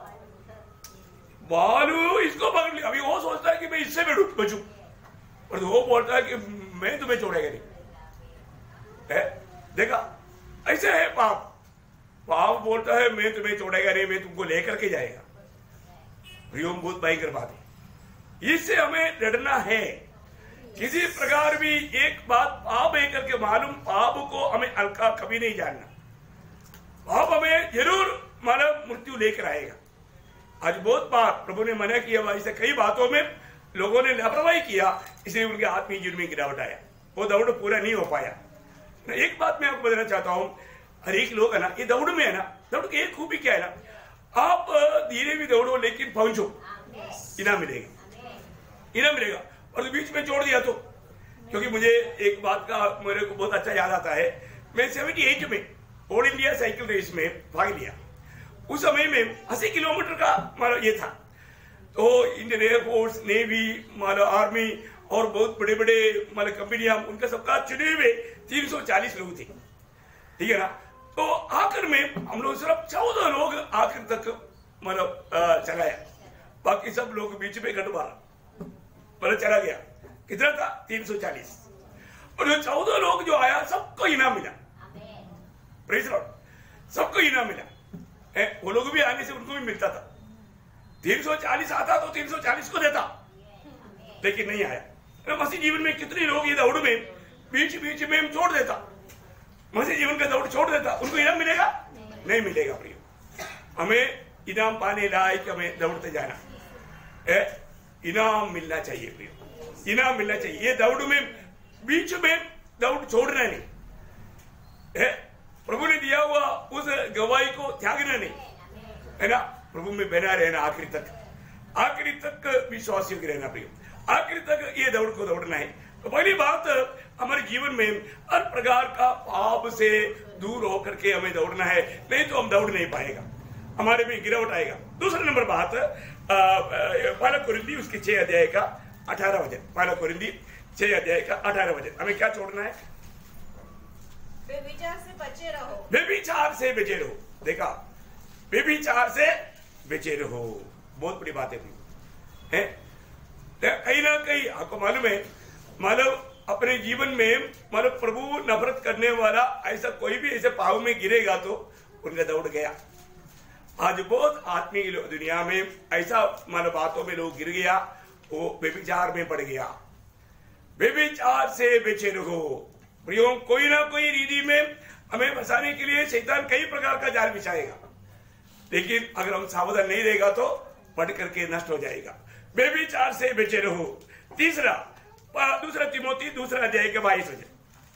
बालू इसको पकड़ लिया। अभी वो सोचता है कि मैं इससे बैठू बचू, और वो बोलता है कि मैं तुम्हें छोड़ेगा नहीं, है। देखा, ऐसे है पाप, पाप बोलता है मैं तुम्हें छोड़ेगा नहीं, मैं तुमको लेकर के जाएगा। प्रियोम, बहुत भयंकर बात है, इससे हमें लड़ना है। किसी प्रकार भी एक बात पाप है करके मालूम, पाप को हमें हल्का कभी नहीं जानना, पाप हमें जरूर मानव मृत्यु लेकर आएगा। आज बहुत बार प्रभु ने मना किया, ऐसे कई बातों में लोगों ने लापरवाही किया, इसलिए उनके आत्मीय जीवन में गिरावट आया, वो दौड़ पूरा नहीं हो पाया। एक बात मैं आपको बताना चाहता हूँ, हर एक लोग है ना, ये दौड़ में है ना, दौड़ की एक खूबी क्या है ना, आप धीरे भी दौड़ो लेकिन पहुंचो, इनाम मिलेगा, इनाम मिलेगा। और बीच में छोड़ दिया तो, क्योंकि मुझे एक बात का मेरे को बहुत अच्छा याद आता है, मैं सेवेंटी एट में ऑल इंडिया साइकिल रेस में भाग लिया। उस समय में अस्सी किलोमीटर का मतलब ये था, तो इंडियन एयरफोर्स, नेवी, मतलब आर्मी और बहुत बड़े बड़े मतलब कंपनियां, उनका सबका चुने हुए तीन सौ चालीस लोग थे, ठीक है ना। तो आखिर में हम लोग सिर्फ चौदह लोग आखिर तक मतलब चलाया, बाकी सब लोग बीच में गट मारा, मतलब चला गया। कितना था? तीन सौ चालीस। और जो चौदह लोग जो आया सबको इनाम मिला, प्रेज़ लॉर्ड, सबको इनाम मिला। ए, वो लोग भी आने से उनको भी मिलता था। तीन सौ चालीस आता तो तीन सौ चालीस को देता, लेकिन नहीं आया। मसीह जीवन में कितने लोग ये दौड़ में बीच बीच में हम छोड़ देता, मसीह जीवन का दौड़ छोड़ देता, उनको इनाम मिलेगा? नहीं मिलेगा प्रियो। हमें इनाम पाने लायक हमें दौड़ते जाना है, इनाम मिलना चाहिए प्रियो, इनाम मिलना चाहिए। ये दौड़ में बीच में दौड़ छोड़ना नहीं है, प्रभु ने दिया हुआ उस गवाही को त्यागना नहीं, है ना। प्रभु में बना रहना आखिरी तक, आखिरी तक विश्वासियों की रहना प्रियो, आखिरी तक ये दौड़ को दौड़ना है। तो पहली बात, हमारे जीवन में हर प्रकार का पाप से दूर होकर के हमें दौड़ना है, नहीं तो हम दौड़ नहीं पाएगा, हमारे में गिरावट आएगा। दूसरा नंबर बात, पहला कोरिन्थी उसके छह अध्याय का अठारह वचन, पहला कोरिन्थी छह अध्याय का अठारह वचन, हमें क्या छोड़ना है? व्यभिचार से बचे रहो, व्यभिचार से बचे रहो। देखा, व्यभिचार से बचे रहो, बहुत बड़ी बात है। कहीं ना कहीं आपको मालूम है, मतलब अपने जीवन में मतलब प्रभु नफरत करने वाला ऐसा कोई भी ऐसे पाव में गिरेगा तो उनका दौड़ गया। आज बहुत आत्मीय दुनिया में ऐसा मतलब बातों में लोग गिर गया, वो व्यभिचार में पड़ गया। व्यभिचार से बचे रहो प्रियो। कोई ना कोई रीति में हमें फंसाने के लिए शैतान कई प्रकार का जाल बिछाएगा, लेकिन अगर हम सावधान नहीं रहेगा तो पड़ करके नष्ट हो जाएगा। व्यभिचार से बचे रहो। तीसरा, दूसरा तिमोथी दूसरा अध्याय के बाईस वचन,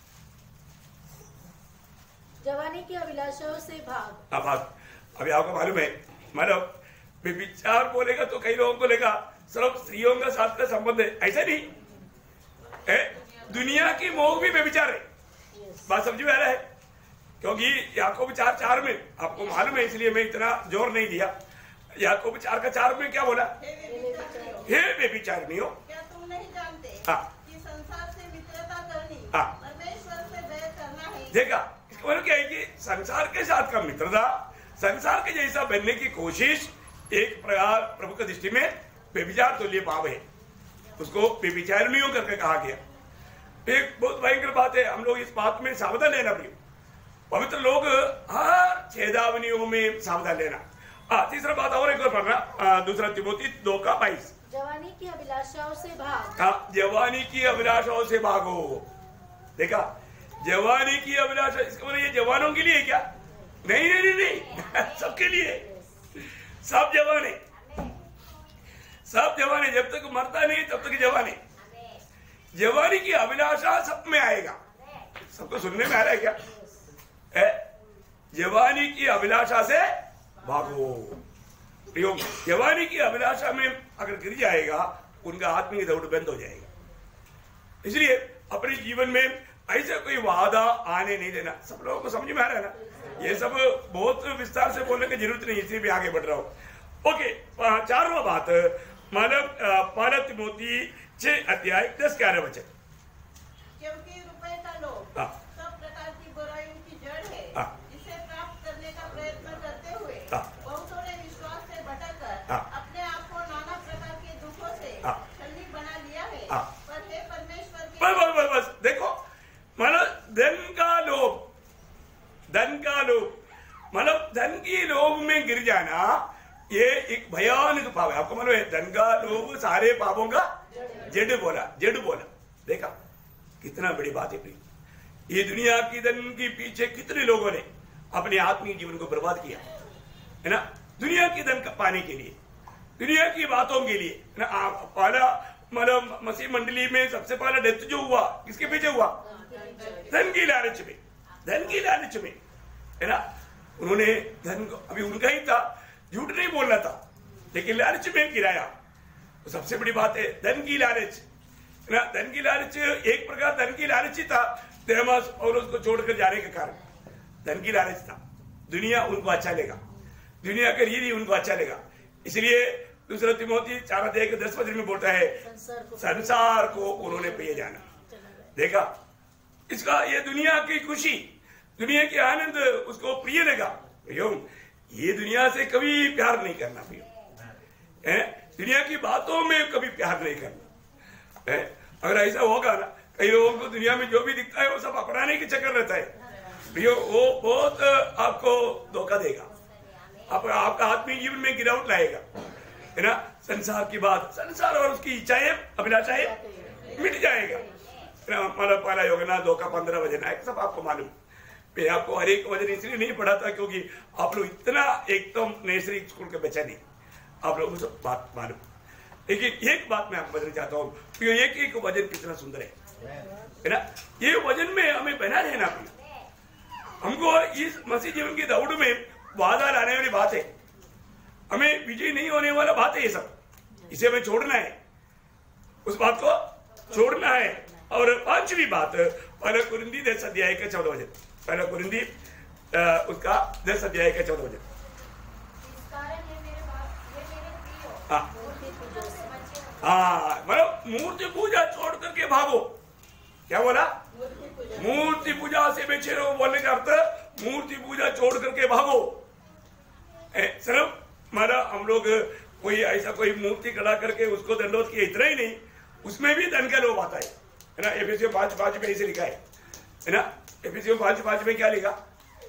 जवानी की अभिलाषाओं से भाग। अब भाग। अभी आपको मालूम है, मतलब व्यभिचार बोलेगा तो कई लोगों को लेगा सिर्फ स्त्रियों का साथ का संबंध है, ऐसा नहीं है। दुनिया की मोह भी व्यभिचार है, बात समझ में आ रहा है? क्योंकि याकूब चार चार में आपको मालूम है, इसलिए मैं इतना जोर नहीं दिया। याकूब चार का चार में क्या बोला? हे व्यभिचारिणियों, क्या तुम नहीं जानते हाँ। कि संसार से मित्रता करनी हाँ। परमेश्वर से बैर करना है? देखा, इसका मतलब क्या है कि संसार के साथ का मित्रता, संसार के जैसा बनने की कोशिश एक प्रकार प्रभु की दृष्टि में व्यभिचार तुल्य पाप है, उसको व्यभिचारिणियों करके कहा गया। एक बहुत भयंकर बात है, हम लोग इस बात में सावधान लेना प्रिय। पवित्र लोग हर छेदावनियों में सावधान लेना। हाँ, तीसरा बात और एक बार पढ़ना, दूसरा तिमोथी दो का बाईस, जवानी की अभिलाषाओं से भाग। हाँ, जवानी की अभिलाषाओं से भागो। देखा, जवानी की अभिलाषा, इसका मतलब ये जवानों के लिए क्या? नहीं नहीं नहीं, नहीं। सबके लिए, सब जवान है, सब जवान है। जब तक मरता नहीं तब तक जवान है। जवानी की अभिलाषा सब में आएगा। सबको सुनने में आ रहा है क्या? है? जवानी की अभिलाषा से भागो। जवानी की अभिलाषा में अगर गिर जाएगा, उनका आत्मिक दौड़ बंद हो जाएगा। इसलिए अपने जीवन में ऐसे कोई वादा आने नहीं देना। सब लोगों को समझ में आ रहा है ना? ये सब बहुत विस्तार से बोलने की जरूरत नहीं, इसलिए भी आगे बढ़ रहा हूं। ओके, चारवा बात, मानव पहला तिमोथी छह अध्याय दस ग्यारह वचन, क्योंकि रुपए का लोभ हाँ। सब प्रकार की बुराइयों की जड़ है, हाँ। जिसे प्राप्त करने का प्रयत्न करते हुए हाँ। बहुतों ने विश्वास से भटककर हाँ। अपने आप को नाना प्रकार के दुखों से हाँ। छलनी बना लिया है। हाँ। पर हे परमेश्वर के बस बस बस बस देखो, मतलब धन का लोभ, धन का लोभ, मतलब धन की लोभ में गिर जाना, ये एक भयानक पाप है। आपको मालूम है, धन का लोभ सारे पापों का जड़ बोला, जड़ बोला। देखा, कितना बड़ी बात है प्रिय। ये दुनिया की धन के पीछे कितने लोगों ने अपने आत्मिक जीवन को बर्बाद किया है ना, दुनिया की धन पाने के लिए, दुनिया की बातों के लिए ना। पहला मतलब मसीह मंडली में सबसे पहला डेथ जो हुआ किसके पीछे हुआ? धन की लालच में, धन की लालच में, है ना। उन्होंने धन को, अभी उनका ही था, झूठ नहीं बोलना था, लेकिन लालच में गिराया। तो सबसे बड़ी बात है धन की लालच, है ना। धन की लालच एक प्रकार धन की लालच ही था, देमास और उसको छोड़कर जाने के कारण धन की लालच था। दुनिया उनको अच्छा लगा, दुनिया का रीति उनको अच्छा लगा, इसलिए दूसरा तिमोथी चार अध्याय के दस वचन में बोलता है संसार को उन्होंने पिए जाना। देखा, इसका ये दुनिया की खुशी, दुनिया की आनंद उसको प्रिय लगा। ये दुनिया से कभी प्यार नहीं करना प्रियो, दुनिया की बातों में कभी प्यार नहीं करना है। अगर ऐसा होगा ना, कई लोगों को दुनिया में जो भी दिखता है वो सब अपनाने के चक्कर रहता है प्रियो, वो बहुत आपको धोखा देगा, आप, आपका आत्मीय जीवन में गिरावट लाएगा, है ना। संसार की बात, संसार और उसकी इच्छाएं अभिलाषाएं मिट जाएगा। मतलब पहला योजना दो का पंद्रह वजन है, सब आपको मालूम। मैं आपको हर एक वजन इसलिए नहीं पढ़ाता क्योंकि आप लोग इतना एकदम नर्सरी स्कूल के बच्चा नहीं, आप लोगों को सब बात मालूम। लेकिन एक बात मैं आपको बताना चाहता हूँ, एक एक वजन कितना सुंदर है, है ना। ये वजन में हमें बना रहना पड़ेगा। हमको इस मसीह जीवन की दौड़ में बाधा लाने वाली बात है, हमें विजय नहीं होने वाला बात है ये सब, इसे हमें छोड़ना है, उस बात को छोड़ना है। और पांचवी बात, पहला कुरिन्दी दस अध्याय का चौदह वचन, पहला कुरिन्दी उसका दस अध्याय का चौदह वचन। हाँ हाँ, मतलब मूर्ति पूजा छोड़ करके भागो। क्या बोला? मूर्ति पूजा से बचे रहो बोलने का अर्थ मूर्ति पूजा छोड़ करके भागो। सिर्फ माना हम लोग कोई ऐसा कोई मूर्ति खड़ा करके उसको दंडोत किया, इतना ही नहीं, उसमें भी धन का लोभ आता है, है ना। एफएससी पांच पांच में ऐसे लिखा है, है ना। एफएससी पांच पांच में क्या लिखा?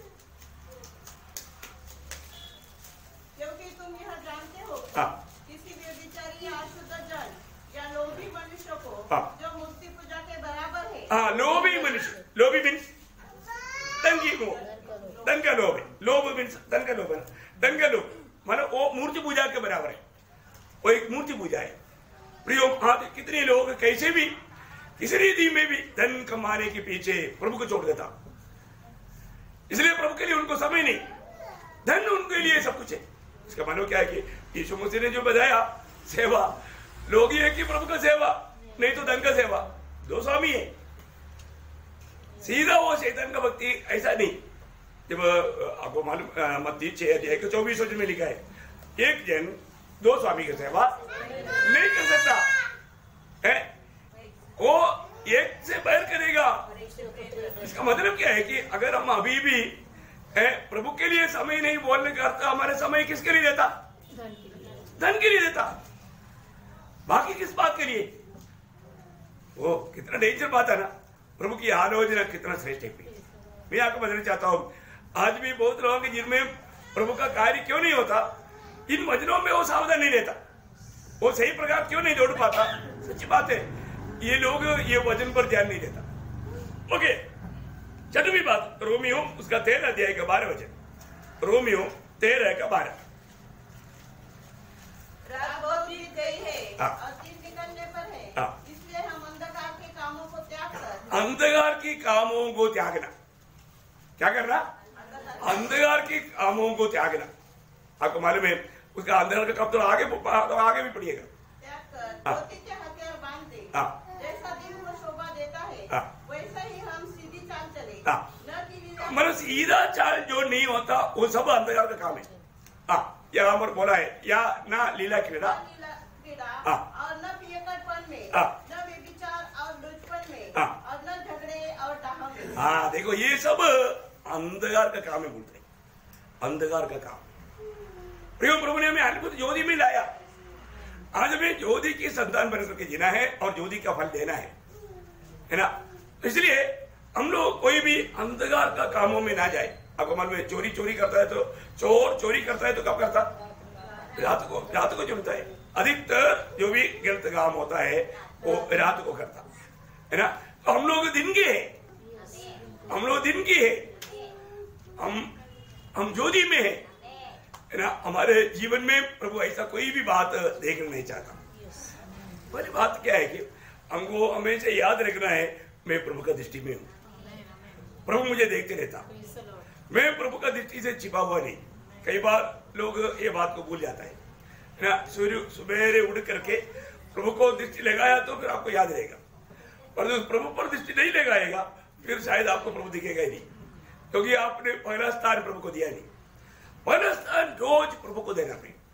क्योंकि तुम यह जानते हो हाँ, किसी व्यभिचारी या अशुद्ध जन या लोभी मनुष्य को हाँ, जो मूर्ति पूजा के बराबर है। हाँ, लोभी मनुष्य, लोभी मीन्स धन की वो धन का लोभ है, लोभ मीन्स धन का लोभ है, धन का लोभ मतलब वो मूर्ति पूजा के बराबर है, वो एक मूर्ति पूजा है प्रियो। हाँ, कितने लोग कैसे भी किसी रीति में भी धन कमाने के पीछे प्रभु को छोड़ देता, इसलिए प्रभु के लिए उनको समय नहीं, धन उनके लिए सब कुछ है। इसका मानो क्या है कि यीशु मसीह ने जो बताया सेवा, लोग ये कि प्रभु का सेवा नहीं तो धन का सेवा, दो स्वामी है। सीधा वो शैतान का भक्ति ऐसा नहीं। जब आपको मालूम मत्ती छह अध्याय के चौबीस वचन में लिखा है, एक जन दो स्वामी की सेवा नहीं कर सकता है, वो एक से बैर करेगा। इसका मतलब क्या है कि अगर हम अभी भी है, प्रभु के लिए समय नहीं बोलने का अर्थ हमारे समय किसके लिए देता? धन के लिए देता, बाकी किस बात के लिए? वो कितना डेंजर बात है ना। प्रभु की आलोचना कितना श्रेष्ठ है। मैं आपको बताना चाहता हूँ, आज भी बहुत लोग हैं जिनमें प्रभु का कार्य क्यों नहीं होता, इन वचनों में वो सावधान नहीं लेता, वो सही प्रकार क्यों नहीं जोड़ पाता। सच्ची बात है, ये लोग ये वचन पर ध्यान नहीं देता। ओके, छठवीं बात, रोमियो उसका तेरह अध्याय का बारह वचन, रोमियो तेरह का बारह। रात बहुत बीत गई है हाँ, और दिन निकलने पर है, हाँ, इसलिए हम अंधकार के कामों को त्याग कर अंधकार की कामों को त्यागना। क्या करना? अंधकार की कामों को त्यागना। आपको मालूम है उसका अंधकार का काम तो आगे तो आगे भी पड़िएगा। त्याग कर ज्योति के हथियार बांध दे। जैसा दिन को शोभा देता है वैसा ही हम सीधी चाल चले, न कि लीला। मतलब सीधा चाल जो नहीं होता वो सब अंधकार का काम है। हाँ, यहाँ पर बोला है, या ना लीला क्रीड़ा और न पियकड़पन में, न व्यभिचार और लुचपन में, और न झगड़े और डाह में। हाँ, देखो ये सब अंधकार का काम है, बोलते हैं अंधकार का काम। प्रियो, प्रभु ने हमें अद्भुत ज्योति में लाया। आज हमें ज्योति की संतान बन करके जीना है और ज्योति का फल देना है, है ना। इसलिए हम लोग कोई भी अंधकार का कामों में ना जाए। आपको मालूम है, चोरी चोरी करता है तो चोर चोरी करता है तो कब करता? रात को, रात को चुनता है। अधिकतर जो भी गलत काम होता है वो रात को करता है ना। तो हम लोग दिन के हैं, हम लोग दिन की है, हम हम ज्योति में है, है ना। हमारे जीवन में प्रभु ऐसा कोई भी बात देखना नहीं चाहता। पहली बात क्या है कि हमको हमेशा याद रखना है, मैं प्रभु का दृष्टि में हूँ, प्रभु मुझे देखते रहता, मैं प्रभु का दृष्टि से छिपा हुआ नहीं। कई बार लोग ये बात को भूल जाता है ना। सूर्य सुबेरे उड़ करके प्रभु को दृष्टि लगाया तो फिर आपको याद रहेगा, पर जो प्रभु पर दृष्टि नहीं लगाएगा फिर शायद आपको प्रभु दिखेगा ही नहीं, क्योंकि आपने पहला स्थान प्रभु को दिया नहीं। पहला स्थान रोज प्रभु को देना पड़ेगा।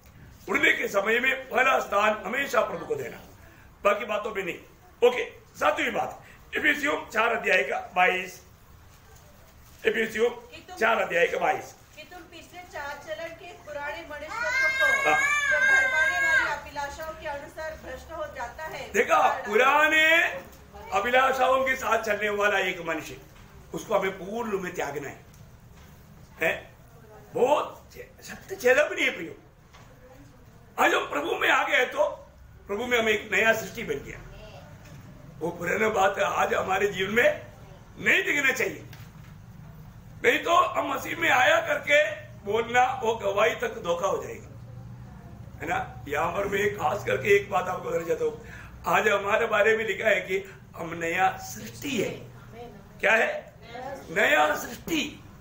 उड़ने के समय में पहला स्थान हमेशा प्रभु को देना, बाकी बातों में नहीं। ओके, सातवीं बात इफिसियों चार अध्याय का बाईस, इफिसियों चार अध्याय का बाईस। कि तुम पिछले चार चलन के पुराने मनुष्य को जो भरमाने वाली अभिलाषाओं के अनुसार भ्रष्ट हो जाता है। देखा, पुराने अभिलाषाओं के साथ चलने वाला एक मनुष्य, उसको हमें पूर्ण रूप में त्यागना है, है? बहुत सत्य छेदक नहीं है प्रियो। आज हम प्रभु में आ गए तो प्रभु में हमें एक नया सृष्टि बन गया। वो पुराना बात आज हमारे जीवन में नहीं दिखना चाहिए, नहीं तो हम मसीह में आया करके बोलना वो गवाही तक धोखा हो जाएगा, है ना। यहाँ पर मैं खास करके एक बात आपको बताना चाहता हूँ। आज हमारे बारे में लिखा है कि हम नया सृष्टि है। क्या है? नया सृष्टि।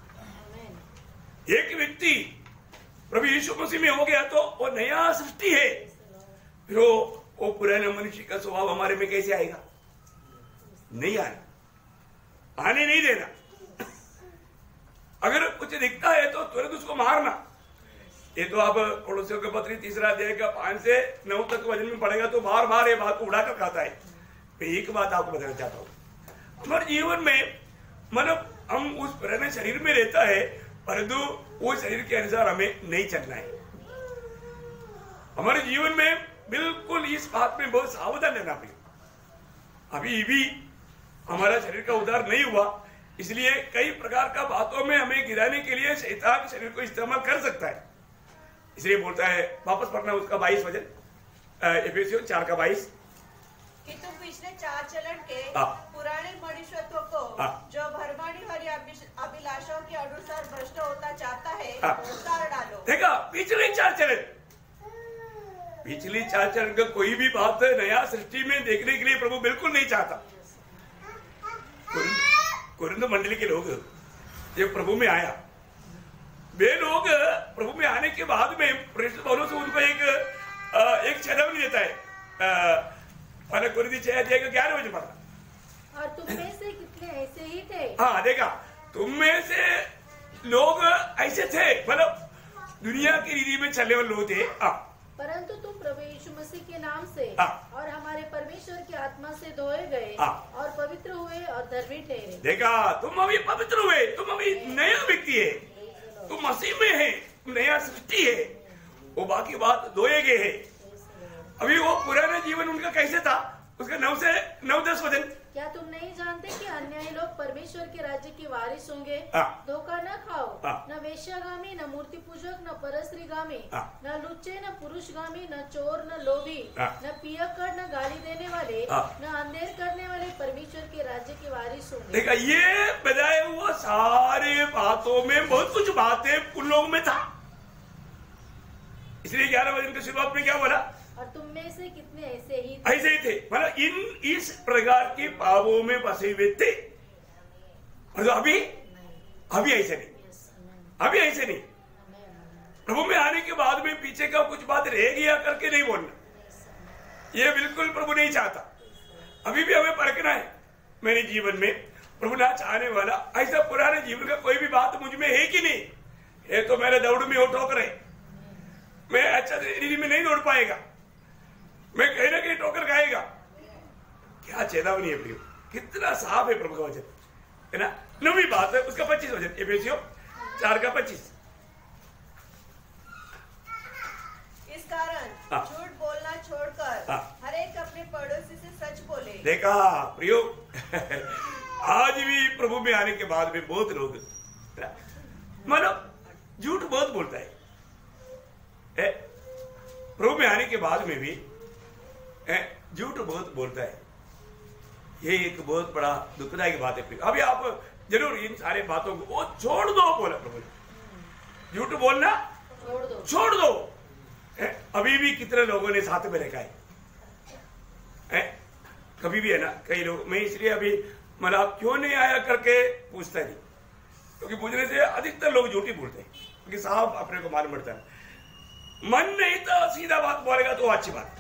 एक व्यक्ति प्रभु यीशु मसीह में हो गया तो वो नया सृष्टि है। फिर वो, वो पुराने मनुष्य का स्वभाव हमारे में कैसे आएगा? नहीं आना, आने नहीं देना। अगर कुछ दिखता है तो तुरंत उसको मारना। ये तो आप पड़ोसियों के पत्री तीसरा अध्याय का पांच से नौ तक वचन में पड़ेगा तो बार बार ये बात को उड़ाकर खाता है। मैं एक बात आपको बताना चाहता हूँ, हमारे जीवन में मतलब हम उस पुराने शरीर में रहता है, परंतु वो शरीर के अनुसार हमें नहीं चलना है। हमारे जीवन में बिल्कुल इस बात में बहुत सावधान रहना पड़ेगा। अभी भी हमारा शरीर का उद्धार नहीं हुआ, इसलिए कई प्रकार का बातों में हमें गिराने के लिए शैतान शरीर को इस्तेमाल कर सकता है। इसलिए बोलता है, वापस पढ़ना उसका बाईस वचन, एफेसियों चार का बाईस। कि तुम पिछले चार चलन के हाँ। पुराने मनुष्यत्व को हाँ। जो भरमाने वाली अभिलाषाओं के अनुसार भ्रष्ट होता चाहता है हाँ। उतार डालो। देखा, पिछले चार चरण पिछली चार चरण का कोई भी बात नया सृष्टि में देखने के लिए प्रभु बिल्कुल नहीं चाहता। कुरिन्थ मंडली के लोग जब प्रभु में आया, वे लोग प्रभु में आने के बाद में प्रेरित पौलुस उनको एक एक चेतावनी देता है। पहले कुरिन्थ छह अध्याय का ग्यारह वचन पढ़ा। और तुम में से कितने ऐसे ही थे। हाँ, देखा, तुम में से लोग ऐसे थे, मतलब दुनिया की रीति में चलने वाले लोग थे। हाँ, परंतु तुम प्रभु यीशु मसीह के नाम से हाँ। और हमारे परमेश्वर की आत्मा से धोए गए हाँ। और पवित्र हुए और धर्मी ठहरे। देखा, तुम अभी पवित्र हुए, तुम अभी नया व्यक्ति है, तुम मसीह में है, नया सृष्टि है। वो बाकी बात धोए गए है। अभी वो पुराना जीवन उनका कैसे था, उसका नौ से नौ दस वचन। क्या तुम नहीं जानते कि अन्यायी लोग परमेश्वर के राज्य की वारिस होंगे? हाँ। धोखा न खाओ, हाँ। न वेश्यागामी, न मूर्ति पूजक, न परस्त्रीगामी, हाँ। न लुच्चे, न पुरुषगामी, न चोर, न लोभी, हाँ। न पियक्कड़, न गाली देने वाले, हाँ। न अंधेर करने वाले परमेश्वर के राज्य की वारिस होंगे। देखा, ये बताए हुआ सारे बातों में बहुत कुछ बातें उन लोगों में था। इसलिए ग्यारह वचन की शुरुआत में क्या बोला? और तुम में से कितने ऐसे ही थे। ऐसे ही थे, मतलब इन इस प्रकार के पापों में फंसे हुए थे। मतलब अभी अभी ऐसे नहीं, अभी ऐसे नहीं। प्रभु में आने के बाद में पीछे का कुछ बात रह गया करके नहीं बोलना, ये बिल्कुल प्रभु नहीं चाहता। अभी भी हमें परखना है मेरे जीवन में प्रभु ना चाहने वाला ऐसा पुराने जीवन का कोई भी बात मुझ में है कि नहीं है। तो मेरे दौड़ में वो ठोकर है, मैं अच्छा रीति में नहीं दौड़ पाएगा, मैं कहीं ना कहीं ठोकर खाएगा। क्या चेतावनी है प्रियो, कितना साफ है प्रभु का वचन, है ना। नवी बात है उसका पच्चीस वचन, एफेसियों चार का पच्चीस। इस कारण हाँ। झूठ बोलना छोड़कर हाँ। हर एक अपने पड़ोसी से सच बोले। देखा प्रियो, आज भी प्रभु में आने के बाद में बहुत लोग मतलब झूठ बहुत बोलता है, है? प्रभु में आने के बाद में भी झूठ बहुत बोलता है। ये एक बहुत बड़ा दुखदायक बात है। अभी आप जरूर इन सारे बातों को वो छोड़ दो, बोला प्रभु, झूठ बोलना छोड़ दो, छोड़ दो। है? अभी भी कितने लोगों ने साथ में रखा है, है? कभी भी है ना, कई लोग, मैं इसलिए अभी मतलब आप क्यों नहीं आया करके पूछता नहीं, क्योंकि पूछने से अधिकतर लोग झूठी बोलते हैं, क्योंकि साहब अपने को मालूम पड़ता है। मन नहीं था सीधा बात बोलेगा तो अच्छी बात,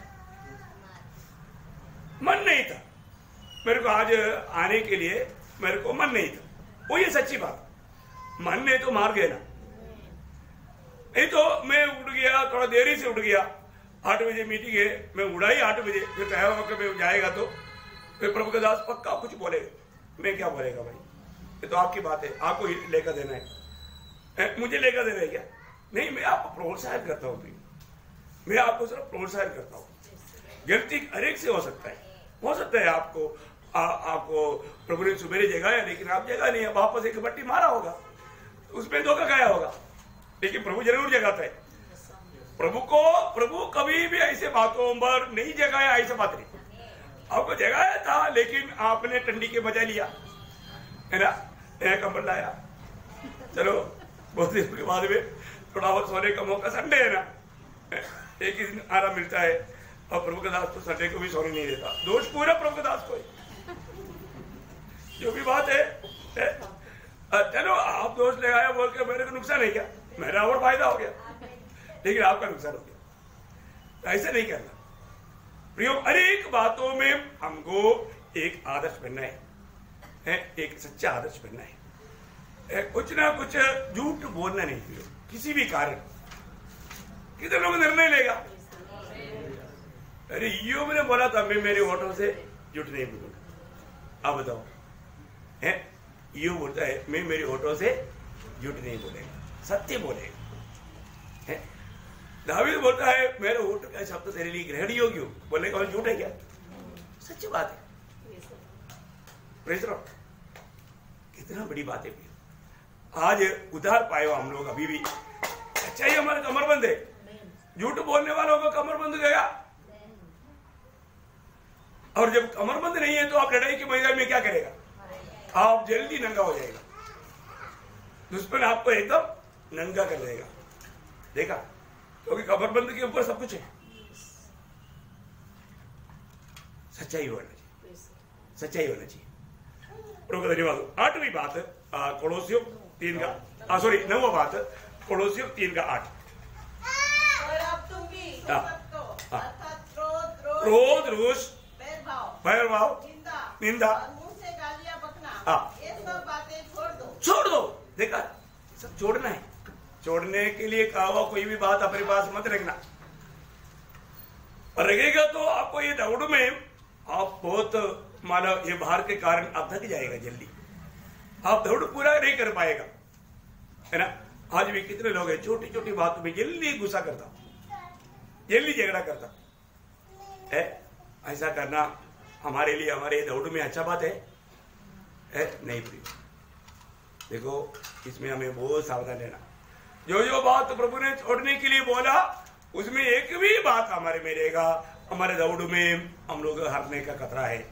मन नहीं था मेरे को आज आने के लिए, मेरे को मन नहीं था, वो ये सच्ची बात। मन नहीं तो मार गए ना, नहीं तो मैं उठ गया, थोड़ा देरी से उठ गया, आठ बजे मीटिंग है, मैं उड़ा ही आठ बजे, फिर तैयार होकर मैं जाएगा तो फिर प्रभु का दास पक्का कुछ बोलेगा। मैं क्या बोलेगा भाई, ये तो आपकी बात है, आपको लेकर देना है, मुझे लेकर देना है क्या? नहीं, मैं आपको प्रोत्साहित करता हूँ, मैं आपको सिर्फ प्रोत्साहित करता हूँ। गलती हर एक से हो सकता है, हो सकता है आपको आ, आपको प्रभु ने सुबेरे जगाया लेकिन आप जगा नहीं है, वापस एक बट्टी मारा होगा, उसमें धोखा खाया होगा, लेकिन प्रभु जरूर जगाता है। प्रभु को प्रभु कभी भी ऐसे बातों पर नहीं जगाया, ऐसा बात नहीं, आपको जगाया था लेकिन आपने टंडी के बजा लिया है ना, नया कंबल लाया, चलो बहुत दिन के बाद में थोड़ा बहुत सोने का मौका, संडे है ना, एक ही दिन आराम मिलता है, और प्रभु का दास तो संडे को भी सोने नहीं देता, दोष पूरा प्रभु का दास को। जो भी बात है, चलो आप दोष लगाया बोल के मेरे को नुकसान है क्या, मेरा और फायदा हो गया, लेकिन आपका नुकसान हो गया, ऐसा नहीं करना। प्रियो, अनेक बातों में हमको एक आदर्श बनना है, है एक सच्चा आदर्श बनना है, कुछ ना कुछ झूठ बोलना नहीं प्रियो, किसी भी कारण। कितने लोग निर्णय लेगा, अरे यो मैंने बोला था मैं मेरे होठों से झूठ नहीं बोलूंगा, आप बताओ, है यो बोलता है मैं मेरे होठों से झूठ नहीं बोलेगा, सत्य बोलेगा। है दावीद बोलता है मेरे होठ का शब्द तेरे लिए ग्रहण योग्य हो, बोलने का झूठ है क्या? सच्ची बात है। प्रेज़ लॉर्ड, कितना बड़ी बात है। आज उधार पाए हो हम लोग अभी भी, अच्छा ही हमारे कमर बंद है, झूठ बोलने वालों को कमर बंद गया, और जब कमर बंद नहीं है तो आप लड़ाई के मैदान में क्या करेगा, आप जल्दी नंगा हो जाएगा, दुश्मन आपको एकदम नंगा कर देगा। देखा, क्योंकि तो कमरबंद के ऊपर सब कुछ है, सच्चाई होना चाहिए, सच्चाई होना चाहिए। प्रभु का धन्यवाद। आठवीं बात कोलोसियों तीन का सॉरी नौवा बात कोलोसियों तीन का आठ, और अब तुम भी क्रोध, रोष, बैर भाव, निंदा निंदा और मुंह से गालियां बकना, ये सब बातें छोड़ दो। छोड़ दो। देखा, सब छोड़ना है, छोड़ने के लिए कहा हुआ कोई भी बात अपने पास मत रखना, और रखेगा तो आपको ये दौड़ में आप बहुत मानो ये बाहर के कारण आप थक जाएगा, जल्दी आप दौड़ पूरा नहीं कर पाएगा, है ना। आज भी कितने लोग हैं छोटी छोटी बातों में जल्दी गुस्सा करता, जल्दी झगड़ा करता है। ऐसा करना हमारे लिए हमारे दौड़ में अच्छा बात है, है? नहीं प्रिय, देखो इसमें हमें बहुत सावधान रहना। जो जो बात प्रभु ने छोड़ने के लिए बोला उसमें एक भी बात हमारे में रहेगा, हमारे दौड़ में हम लोग हारने का खतरा है।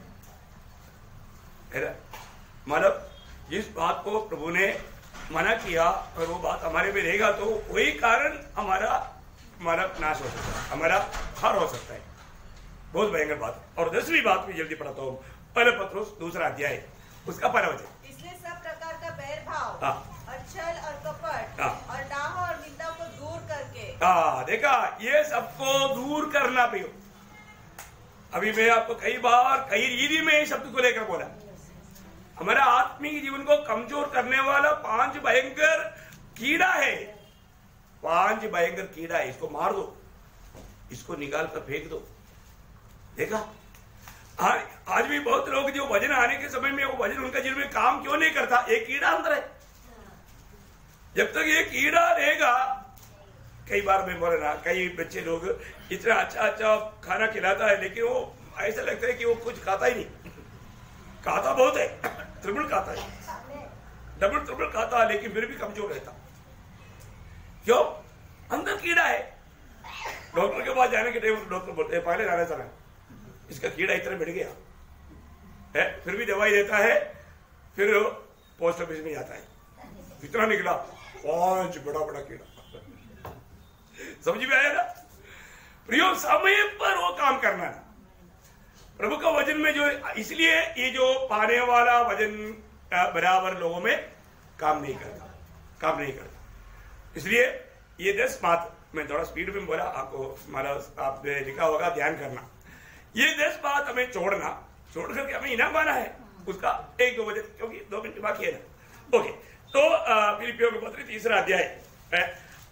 मतलब जिस बात को प्रभु ने मना किया और वो बात हमारे में रहेगा तो वही कारण हमारा हमारा नाश हो सकता है, हमारा हार हो सकता है। बहुत भयंकर बात। और दसवीं बात भी जल्दी पढ़ाता हूँ, पहले पत्रोस दूसरा अध्याय उसका पहला वचन। इसलिए सब प्रकार का बैर भाव हाँ। और छल और कपट हाँ। और डाह और निंदा को दूर करके, हाँ देखा, ये सबको दूर करना पियो। अभी मैं आपको कई बार कई रीति में इस शब्द को लेकर बोला, हमारा आत्मिक जीवन को कमजोर करने वाला पांच भयंकर कीड़ा है, पांच भयंकर कीड़ा है, इसको मार दो, इसको निकाल कर फेंक दो। देखा, आज आज भी बहुत लोग जो वजन आने के समय में वो वजन उनका जीवन में काम क्यों नहीं करता, एक कीड़ा अंदर है। जब तक ये कीड़ा रहेगा, कई बार मैं बोला ना, कई बच्चे लोग इतना अच्छा अच्छा खाना खिलाता है लेकिन वो ऐसा लगता है कि वो कुछ खाता ही नहीं, खाता बहुत है, त्रिबल खाता है, डबल त्रिबल खाता है लेकिन फिर भी कमजोर रहता। क्यों? अंदर कीड़ा है। डॉक्टर के पास जाने के टाइम डॉक्टर बोलते हैं पहले जाना समय इसका कीड़ा इतना बढ़ गया है, फिर भी दवाई देता है, फिर पोस्ट ऑफिस में जाता है, इतना निकला पांच बड़ा बड़ा कीड़ा। समझ में आया ना प्रियो? समय पर वो काम करना है प्रभु का वजन में जो, इसलिए ये जो पाने वाला वजन बराबर लोगों में काम नहीं करता, काम नहीं करता। इसलिए ये दस बात मैं थोड़ा स्पीड में बोला, आपको हमारा आपने लिखा होगा, ध्यान करना। ये दस बात हमें छोड़ना, छोड़ करके हमें इनाम पाना है उसका एक दो बजे, क्योंकि दो मिनट बाकी है ना। ओके, तो फिलिपियों के पत्र तीसरा अध्याय है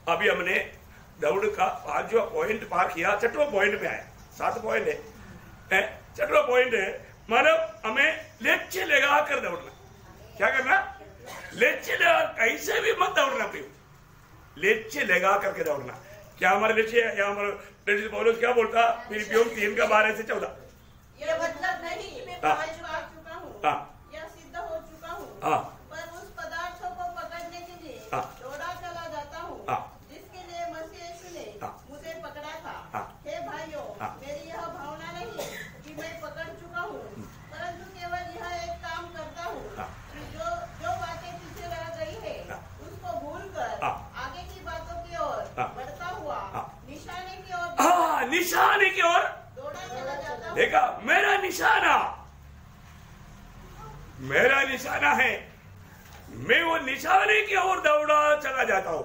अभी हमने दौड़ का पांचवा पॉइंट पार किया, छठवा पॉइंट पे आया, सात पॉइंट है, छठवा पॉइंट है मतलब हमें लक्ष्य लगा कर दौड़ना। क्या करना? लक्ष्य लगा, कैसे भी मत दौड़ना प्रियो, लक्ष्य लगा करके दौड़ना। क्या हमारे लक्ष्य है? हमारे पौलुस क्या बोलता फिलिप्पियों तीन का बारह से चौदह, ये मतलब नहीं कि मैं पाँच बार चुका हूँ या सिद्ध हो चुका हूँ, पर उस पदार्थों को पकड़ने के लिए दौड़ा चला जाता हूँ जिसके लिए मसीह यीशु ने मुझे पकड़ा था। हे भाइयों, मेरी यह भावना नहीं कि मैं पकड़ चुका हूँ, परंतु केवल यह एक काम करता हूँ कि जो जो बातें पीछे रह गई है उसको भूलकर आगे की बातों की ओर बढ़ता हुआ निशाने की ओर निशाने की ओर दौड़ा चला जाता हूँ। देखा, मेरा निशाना, मेरा निशाना है, मैं वो निशाने की ओर दौड़ा चला जाता हूँ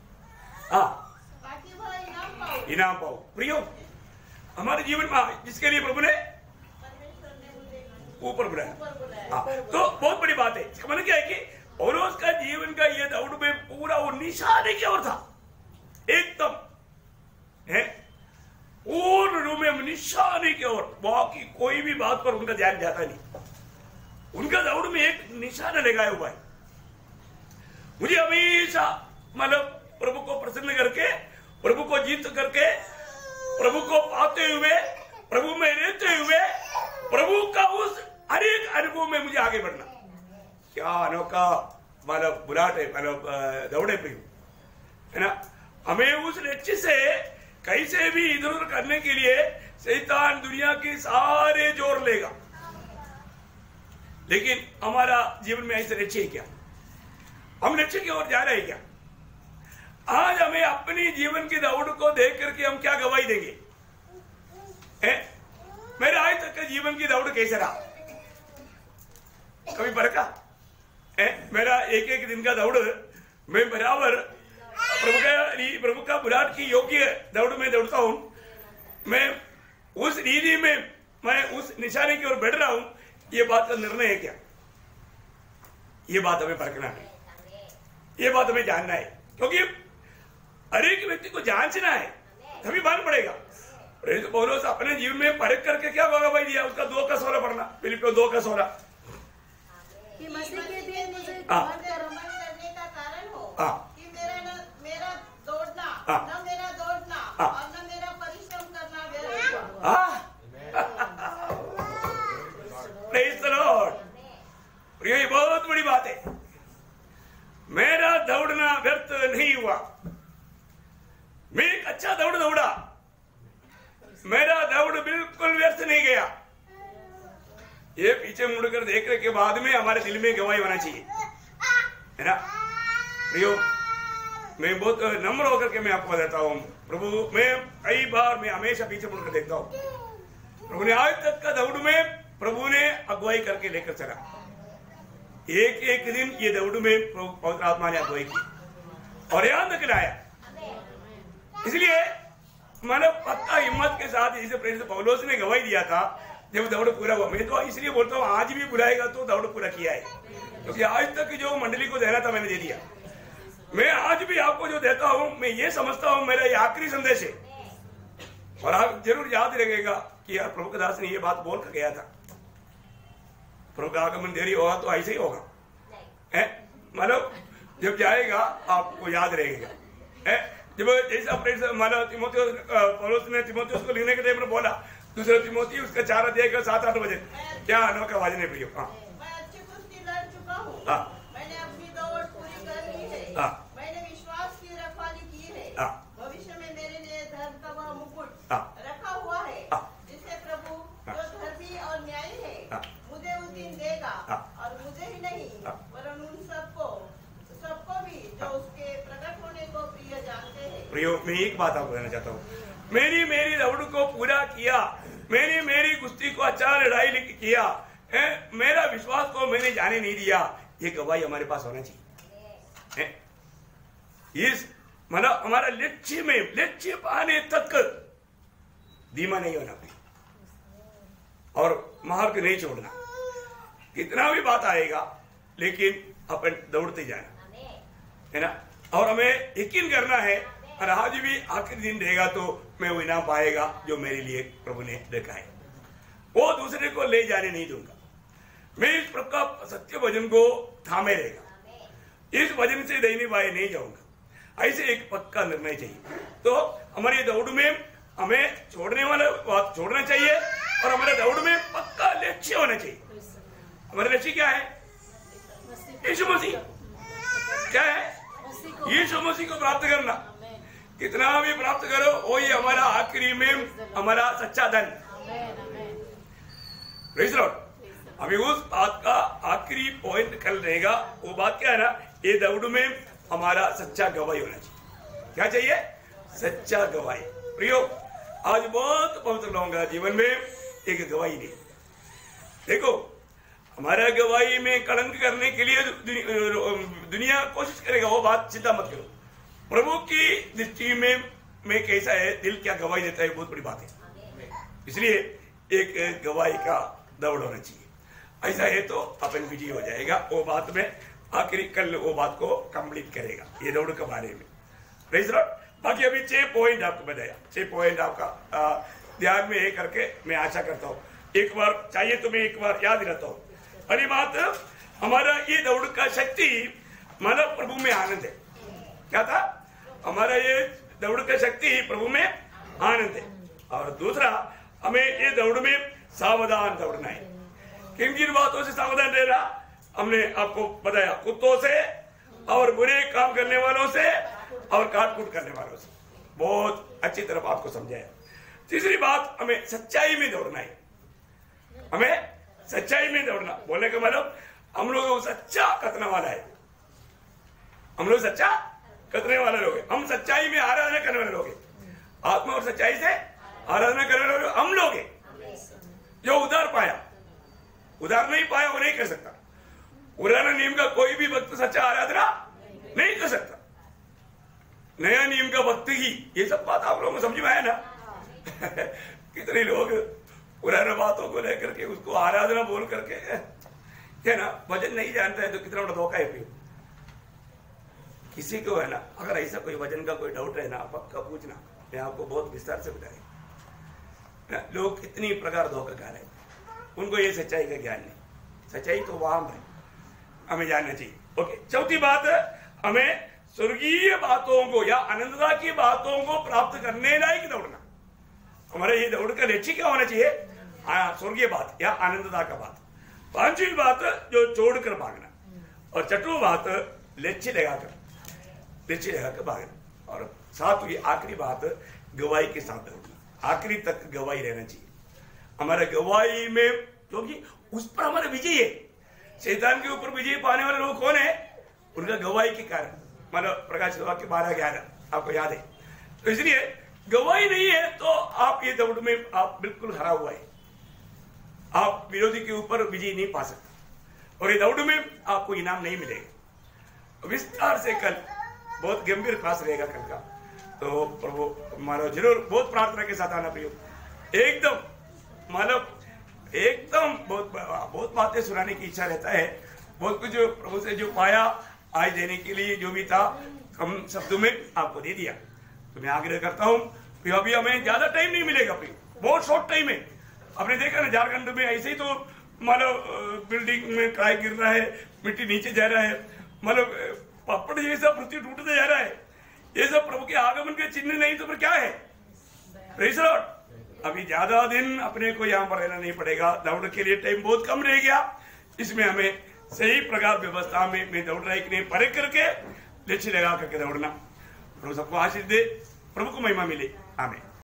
ताकि वह इनाम पाऊं। इनाम पाओ। प्रियो, हमारे जीवन में जिसके लिए प्रभु ने परमेश्वर ने मुझे ऊपर बुलाया, ऊपर बुलाया। हाँ, तो बहुत बड़ी बात है। इसका मतलब क्या है कि पौलुस का जीवन का ये दौड़ में पूरा वो निशाने की ओर था, एकदम है पूर्ण रूप में निशाने की ओर, बाकी कोई भी बात पर उनका ध्यान जाता नहीं। उनका दौड़ में एक निशाना लगाया हुआ है, मुझे हमेशा मतलब प्रभु को प्रसन्न करके, प्रभु को जीत करके, प्रभु को पाते हुए, प्रभु में रहते हुए, प्रभु का उस हर एक अनुभव में मुझे आगे बढ़ना। क्या अनोखा मतलब बुलाट है, मतलब दौड़े पे है ना। हमें उस लक्ष्य से कैसे भी इधर उधर करने के लिए शैतान दुनिया के सारे जोर लेगा, लेकिन हमारा जीवन में ऐसे लक्ष्य है क्या? हम लक्ष्य की ओर जा रहे हैं क्या? आज हमें अपनी जीवन की दौड़ को देख करके हम क्या गवाही देंगे? मेरे आज तक के जीवन की दौड़ कैसे रहा? कभी फर्क आ? मेरा एक एक दिन का दौड़ मैं बराबर प्रभु का प्रभु का बुलाट की योग्य दौड़ में दौड़ता हूं, मैं उस रीति में मैं उस निशाने की ओर बढ़ रहा हूं, ये बात का निर्णय है क्या? ये बात हमें परखना है, ये बात हमें जानना है, क्योंकि हर एक व्यक्ति को जांचना है, तभी मालूम पड़ेगा। पौलुस अपने जीवन में परख करके क्या गवाही दिया? उसका दो का सोलह पढ़ना, फिलिप्पियों दो का सोलह। कि मसीह के दिन मुझे रमण करने का कारण हो कि मेरा न मेरा दौड़ना न मेरा दौड़ना और न मेरा परिश्रम करना व्यर्थ हुआ। Praise the Lord. ये बहुत बड़ी बात है, मेरा दौड़ना व्यर्थ नहीं हुआ, मैं एक अच्छा दौड़ दौड़ा, मेरा दौड़ बिल्कुल व्यर्थ नहीं गया। ये पीछे मुड़कर देखने के बाद में हमारे दिल में गवाही होना चाहिए, है ना प्रियो। मैं बहुत नम्र होकर के मैं आपको बताता हूँ, प्रभु मैं कई बार मैं हमेशा पीछे मुड़कर देखता हूँ। प्रभु ने आज तक का दौड़ में प्रभु ने अगुवाई करके लेकर चला, एक एक दिन ये दौड़ में पवित्र आत्मा ने अगुवाई की और यहां तक लाया। इसलिए मानो पक्का हिम्मत के साथ जैसे प्रेरित पौलुस ने गवाही दिया था, जब दौड़ पूरा हुआ, मैं तो इसलिए बोलता हूँ आज भी बुलाएगा तो दौड़ पूरा किया है, क्योंकि आज तक जो मंडली को देना था मैंने दे दिया। मैं आज भी आपको जो देता हूँ मैं ये समझता हूँ मेरा ये आखिरी संदेश है, और आप जरूर याद रखेगा कि यार प्रभु दास ने ये बात बोल कर गया था, प्रभु का आगमन देरी होगा तो ऐसे ही होगा, मतलब जब जाएगा आपको याद रहेगा। जब जैसा मानो तिमोथियुस पौलुस ने तिमोथियुस को लिखने के टाइम में बोला, दूसरा तिमोथी उसका चार अध्याय का सात आठ बजे, क्या अनोखा वाजने प्रियो। हाँ, मैं अच्छी कुश्ती लड़ चुका हूँ, हाँ, मैंने अपनी दौड़ पूरी कर ली है, हाँ, मैंने विश्वास की रखवाली की है, हाँ, भविष्य में मेरे लिए धर्म का वह मुकुट हाँ, रखा हुआ है, हाँ, जिसे प्रभु हाँ, जो धर्मी और न्यायी है हाँ, मुझे उस दिन देगा, हाँ, और मुझे ही नहीं हाँ, वरन उन सबको सबको भी जो उसके प्रकट होने को प्रिय जानते हैं। प्रियो, मैं एक बात आपको कहना चाहता हूँ, मेरी मेरी दौड़ को पूरा किया, मैंने मेरी कुश्ती को अच्छा लड़ाई किया है, मेरा विश्वास को मैंने जाने नहीं दिया, ये गवाही हमारे पास होना चाहिए है? इस मतलब हमारा लक्ष्य में लक्ष्य पाने तक धीमा नहीं होना और मार्ग नहीं छोड़ना, कितना भी बात आएगा लेकिन अपन दौड़ते जाना, है ना। और हमें यकीन करना है और आज भी आखिरी दिन रहेगा तो मैं वो इनाम पाएगा जो मेरे लिए प्रभु ने रखा है। वो दूसरे को ले जाने नहीं दूंगा। मैं इस प्रकार सत्य वचन को थामे रहेगा, इस वचन से दैनी बाएं नहीं जाऊंगा। ऐसे एक पक्का निर्णय चाहिए। तो हमारी दौड़ में हमें छोड़ने वाला बात छोड़ना चाहिए और हमारे दौड़ में पक्का लक्ष्य होना चाहिए। हमारा लक्ष्य क्या है? यीशु मसीह। क्या है? यीशु मसीह को प्राप्त करना। कितना भी प्राप्त करो वही हमारा आखिरी में हमारा सच्चा धन। Praise the Lord. अभी उस बात का आखिरी पॉइंट कल रहेगा। वो बात क्या है ना, ये दौड़ में हमारा सच्चा गवाही होना चाहिए। क्या चाहिए? सच्चा गवाही। प्रियो, आज बहुत पवित्र लोगों का जीवन में एक गवाही नहीं। देखो, हमारा गवाही में कलंक करने के लिए दुनिया कोशिश करेगा, वो बात चिंता मत करो। प्रभु की दृष्टि में में कैसा है, दिल क्या गवाही देता है, बहुत बड़ी बात है। इसलिए एक गवाही का दौड़ होना चाहिए। ऐसा है तो अपन विजय हो जाएगा। वो बात में आखिरी कल वो बात को कंप्लीट करेगा ये दौड़ के बारे में। Praise the Lord. बाकी अभी छह पॉइंट आपको बताया, छह पॉइंट आपका ध्यान में करके मैं आशा करता हूँ। एक बार चाहिए तो मैं एक बार याद दिलाता हूँ। पहली बात, हमारा ये दौड़ का शक्ति मानव प्रभु में आनंद है। क्या था? हमारा ये दौड़ का शक्ति प्रभु में आनंद है। और दूसरा, हमें ये दौड़ में सावधान दौड़ना है। किन किन बातों से सावधान रहना हमने आपको बताया, कुत्तों से और बुरे काम करने वालों से और काटकूट करने वालों से बहुत अच्छी तरह आपको समझाया। तीसरी बात, हमें सच्चाई में दौड़ना है। हमें सच्चाई में दौड़ना बोलने का मतलब हम लोग सच्चा कतने वाला है। हम लोग सच्चा कतने वाले लोग हैं। हम सच्चाई में आराधना करने वाले लोग हैं। आत्मा और सच्चाई से आराधना करने वाले लोग हम लोग हैं। जो उधार पाया, उधार नहीं पाया वो नहीं कर सकता। पुराना नियम का कोई भी भक्त सच्चा आराधना नहीं कर सकता। नया नियम का भक्त ही, ये सब बात आप लोगों को समझ में आया ना? कितने लोग पुराना बातों को लेकर के उसको आराधना बोल करके है ना, वजन नहीं जानता है तो कितना बड़ा धोखा है। फिर किसी को है ना, अगर ऐसा कोई वजन का कोई डाउट है ना, पक्का पूछना, मैं आपको बहुत विस्तार से बताएंगे। लोग कितनी प्रकार धोखा खा रहे हैं, उनको ये सच्चाई का ज्ञान नहीं। सच्चाई तो वहां है, हमें जानना चाहिए। ओके, चौथी बात, हमें स्वर्गीय बातों को या आनंदता की बातों को प्राप्त करने लायक दौड़ना। हमारा ये दौड़ का लक्ष्य क्या होना चाहिए? स्वर्गीय बात या आनंदता का बात। पांचवी बात, जो छोड़कर भागना। और छठवीं बात, लक्ष्य लगाकर लक्ष्य लगाकर भागना। और सातवीं आखिरी बात, गवाही के साथ दौड़ना। आखिरी तक गवाही रहना चाहिए हमारे गवाही में, क्योंकि उस पर हमारा विजय है। शैतान के ऊपर विजय पाने वाले लोग कौन है? उनका गवाही के कारण। मतलब प्रकाश के बारह ग्यारह आपको याद है। तो इसलिए गवाही नहीं है तो आप ये दौड़ में आप बिल्कुल हरा हुआ है। आप विरोधी के ऊपर विजय नहीं पा सकते और ये दौड़ में आपको इनाम नहीं मिलेगा। विस्तार से कल बहुत गंभीर क्लास रहेगा कल का। तो प्रभु मानो जरूर बहुत प्रार्थना के साथ आना प्रियो। एकदम मानव एकदम बहुत बहुत बातें सुनाने की इच्छा रहता है। बहुत कुछ प्रभु से जो पाया आज देने के लिए जो भी था कम शब्दों में आपको दे दिया। तो मैं आग्रह करता हूँ, अभी हमें ज्यादा टाइम नहीं मिलेगा, बहुत शॉर्ट टाइम है। आपने देखा ना झारखंड में ऐसे ही तो मतलब बिल्डिंग में ट्राई गिर रहा है, मिट्टी नीचे जा रहा है, मतलब पापड़ जैसा पृथ्वी टूटते जा रहा है। ये सब प्रभु के आगमन के चिन्ह नहीं तो फिर क्या है? Praise the Lord. अभी ज्यादा दिन अपने को यहाँ पर रहना नहीं पड़ेगा। दौड़ के लिए टाइम बहुत कम रह गया। इसमें हमें सही प्रकार व्यवस्था में मैं दौड़ रहा है कि नहीं परे करके लक्ष्य लगा करके दौड़ना। प्रभु सबको आशीष दे, प्रभु को महिमा मिले। आमीन।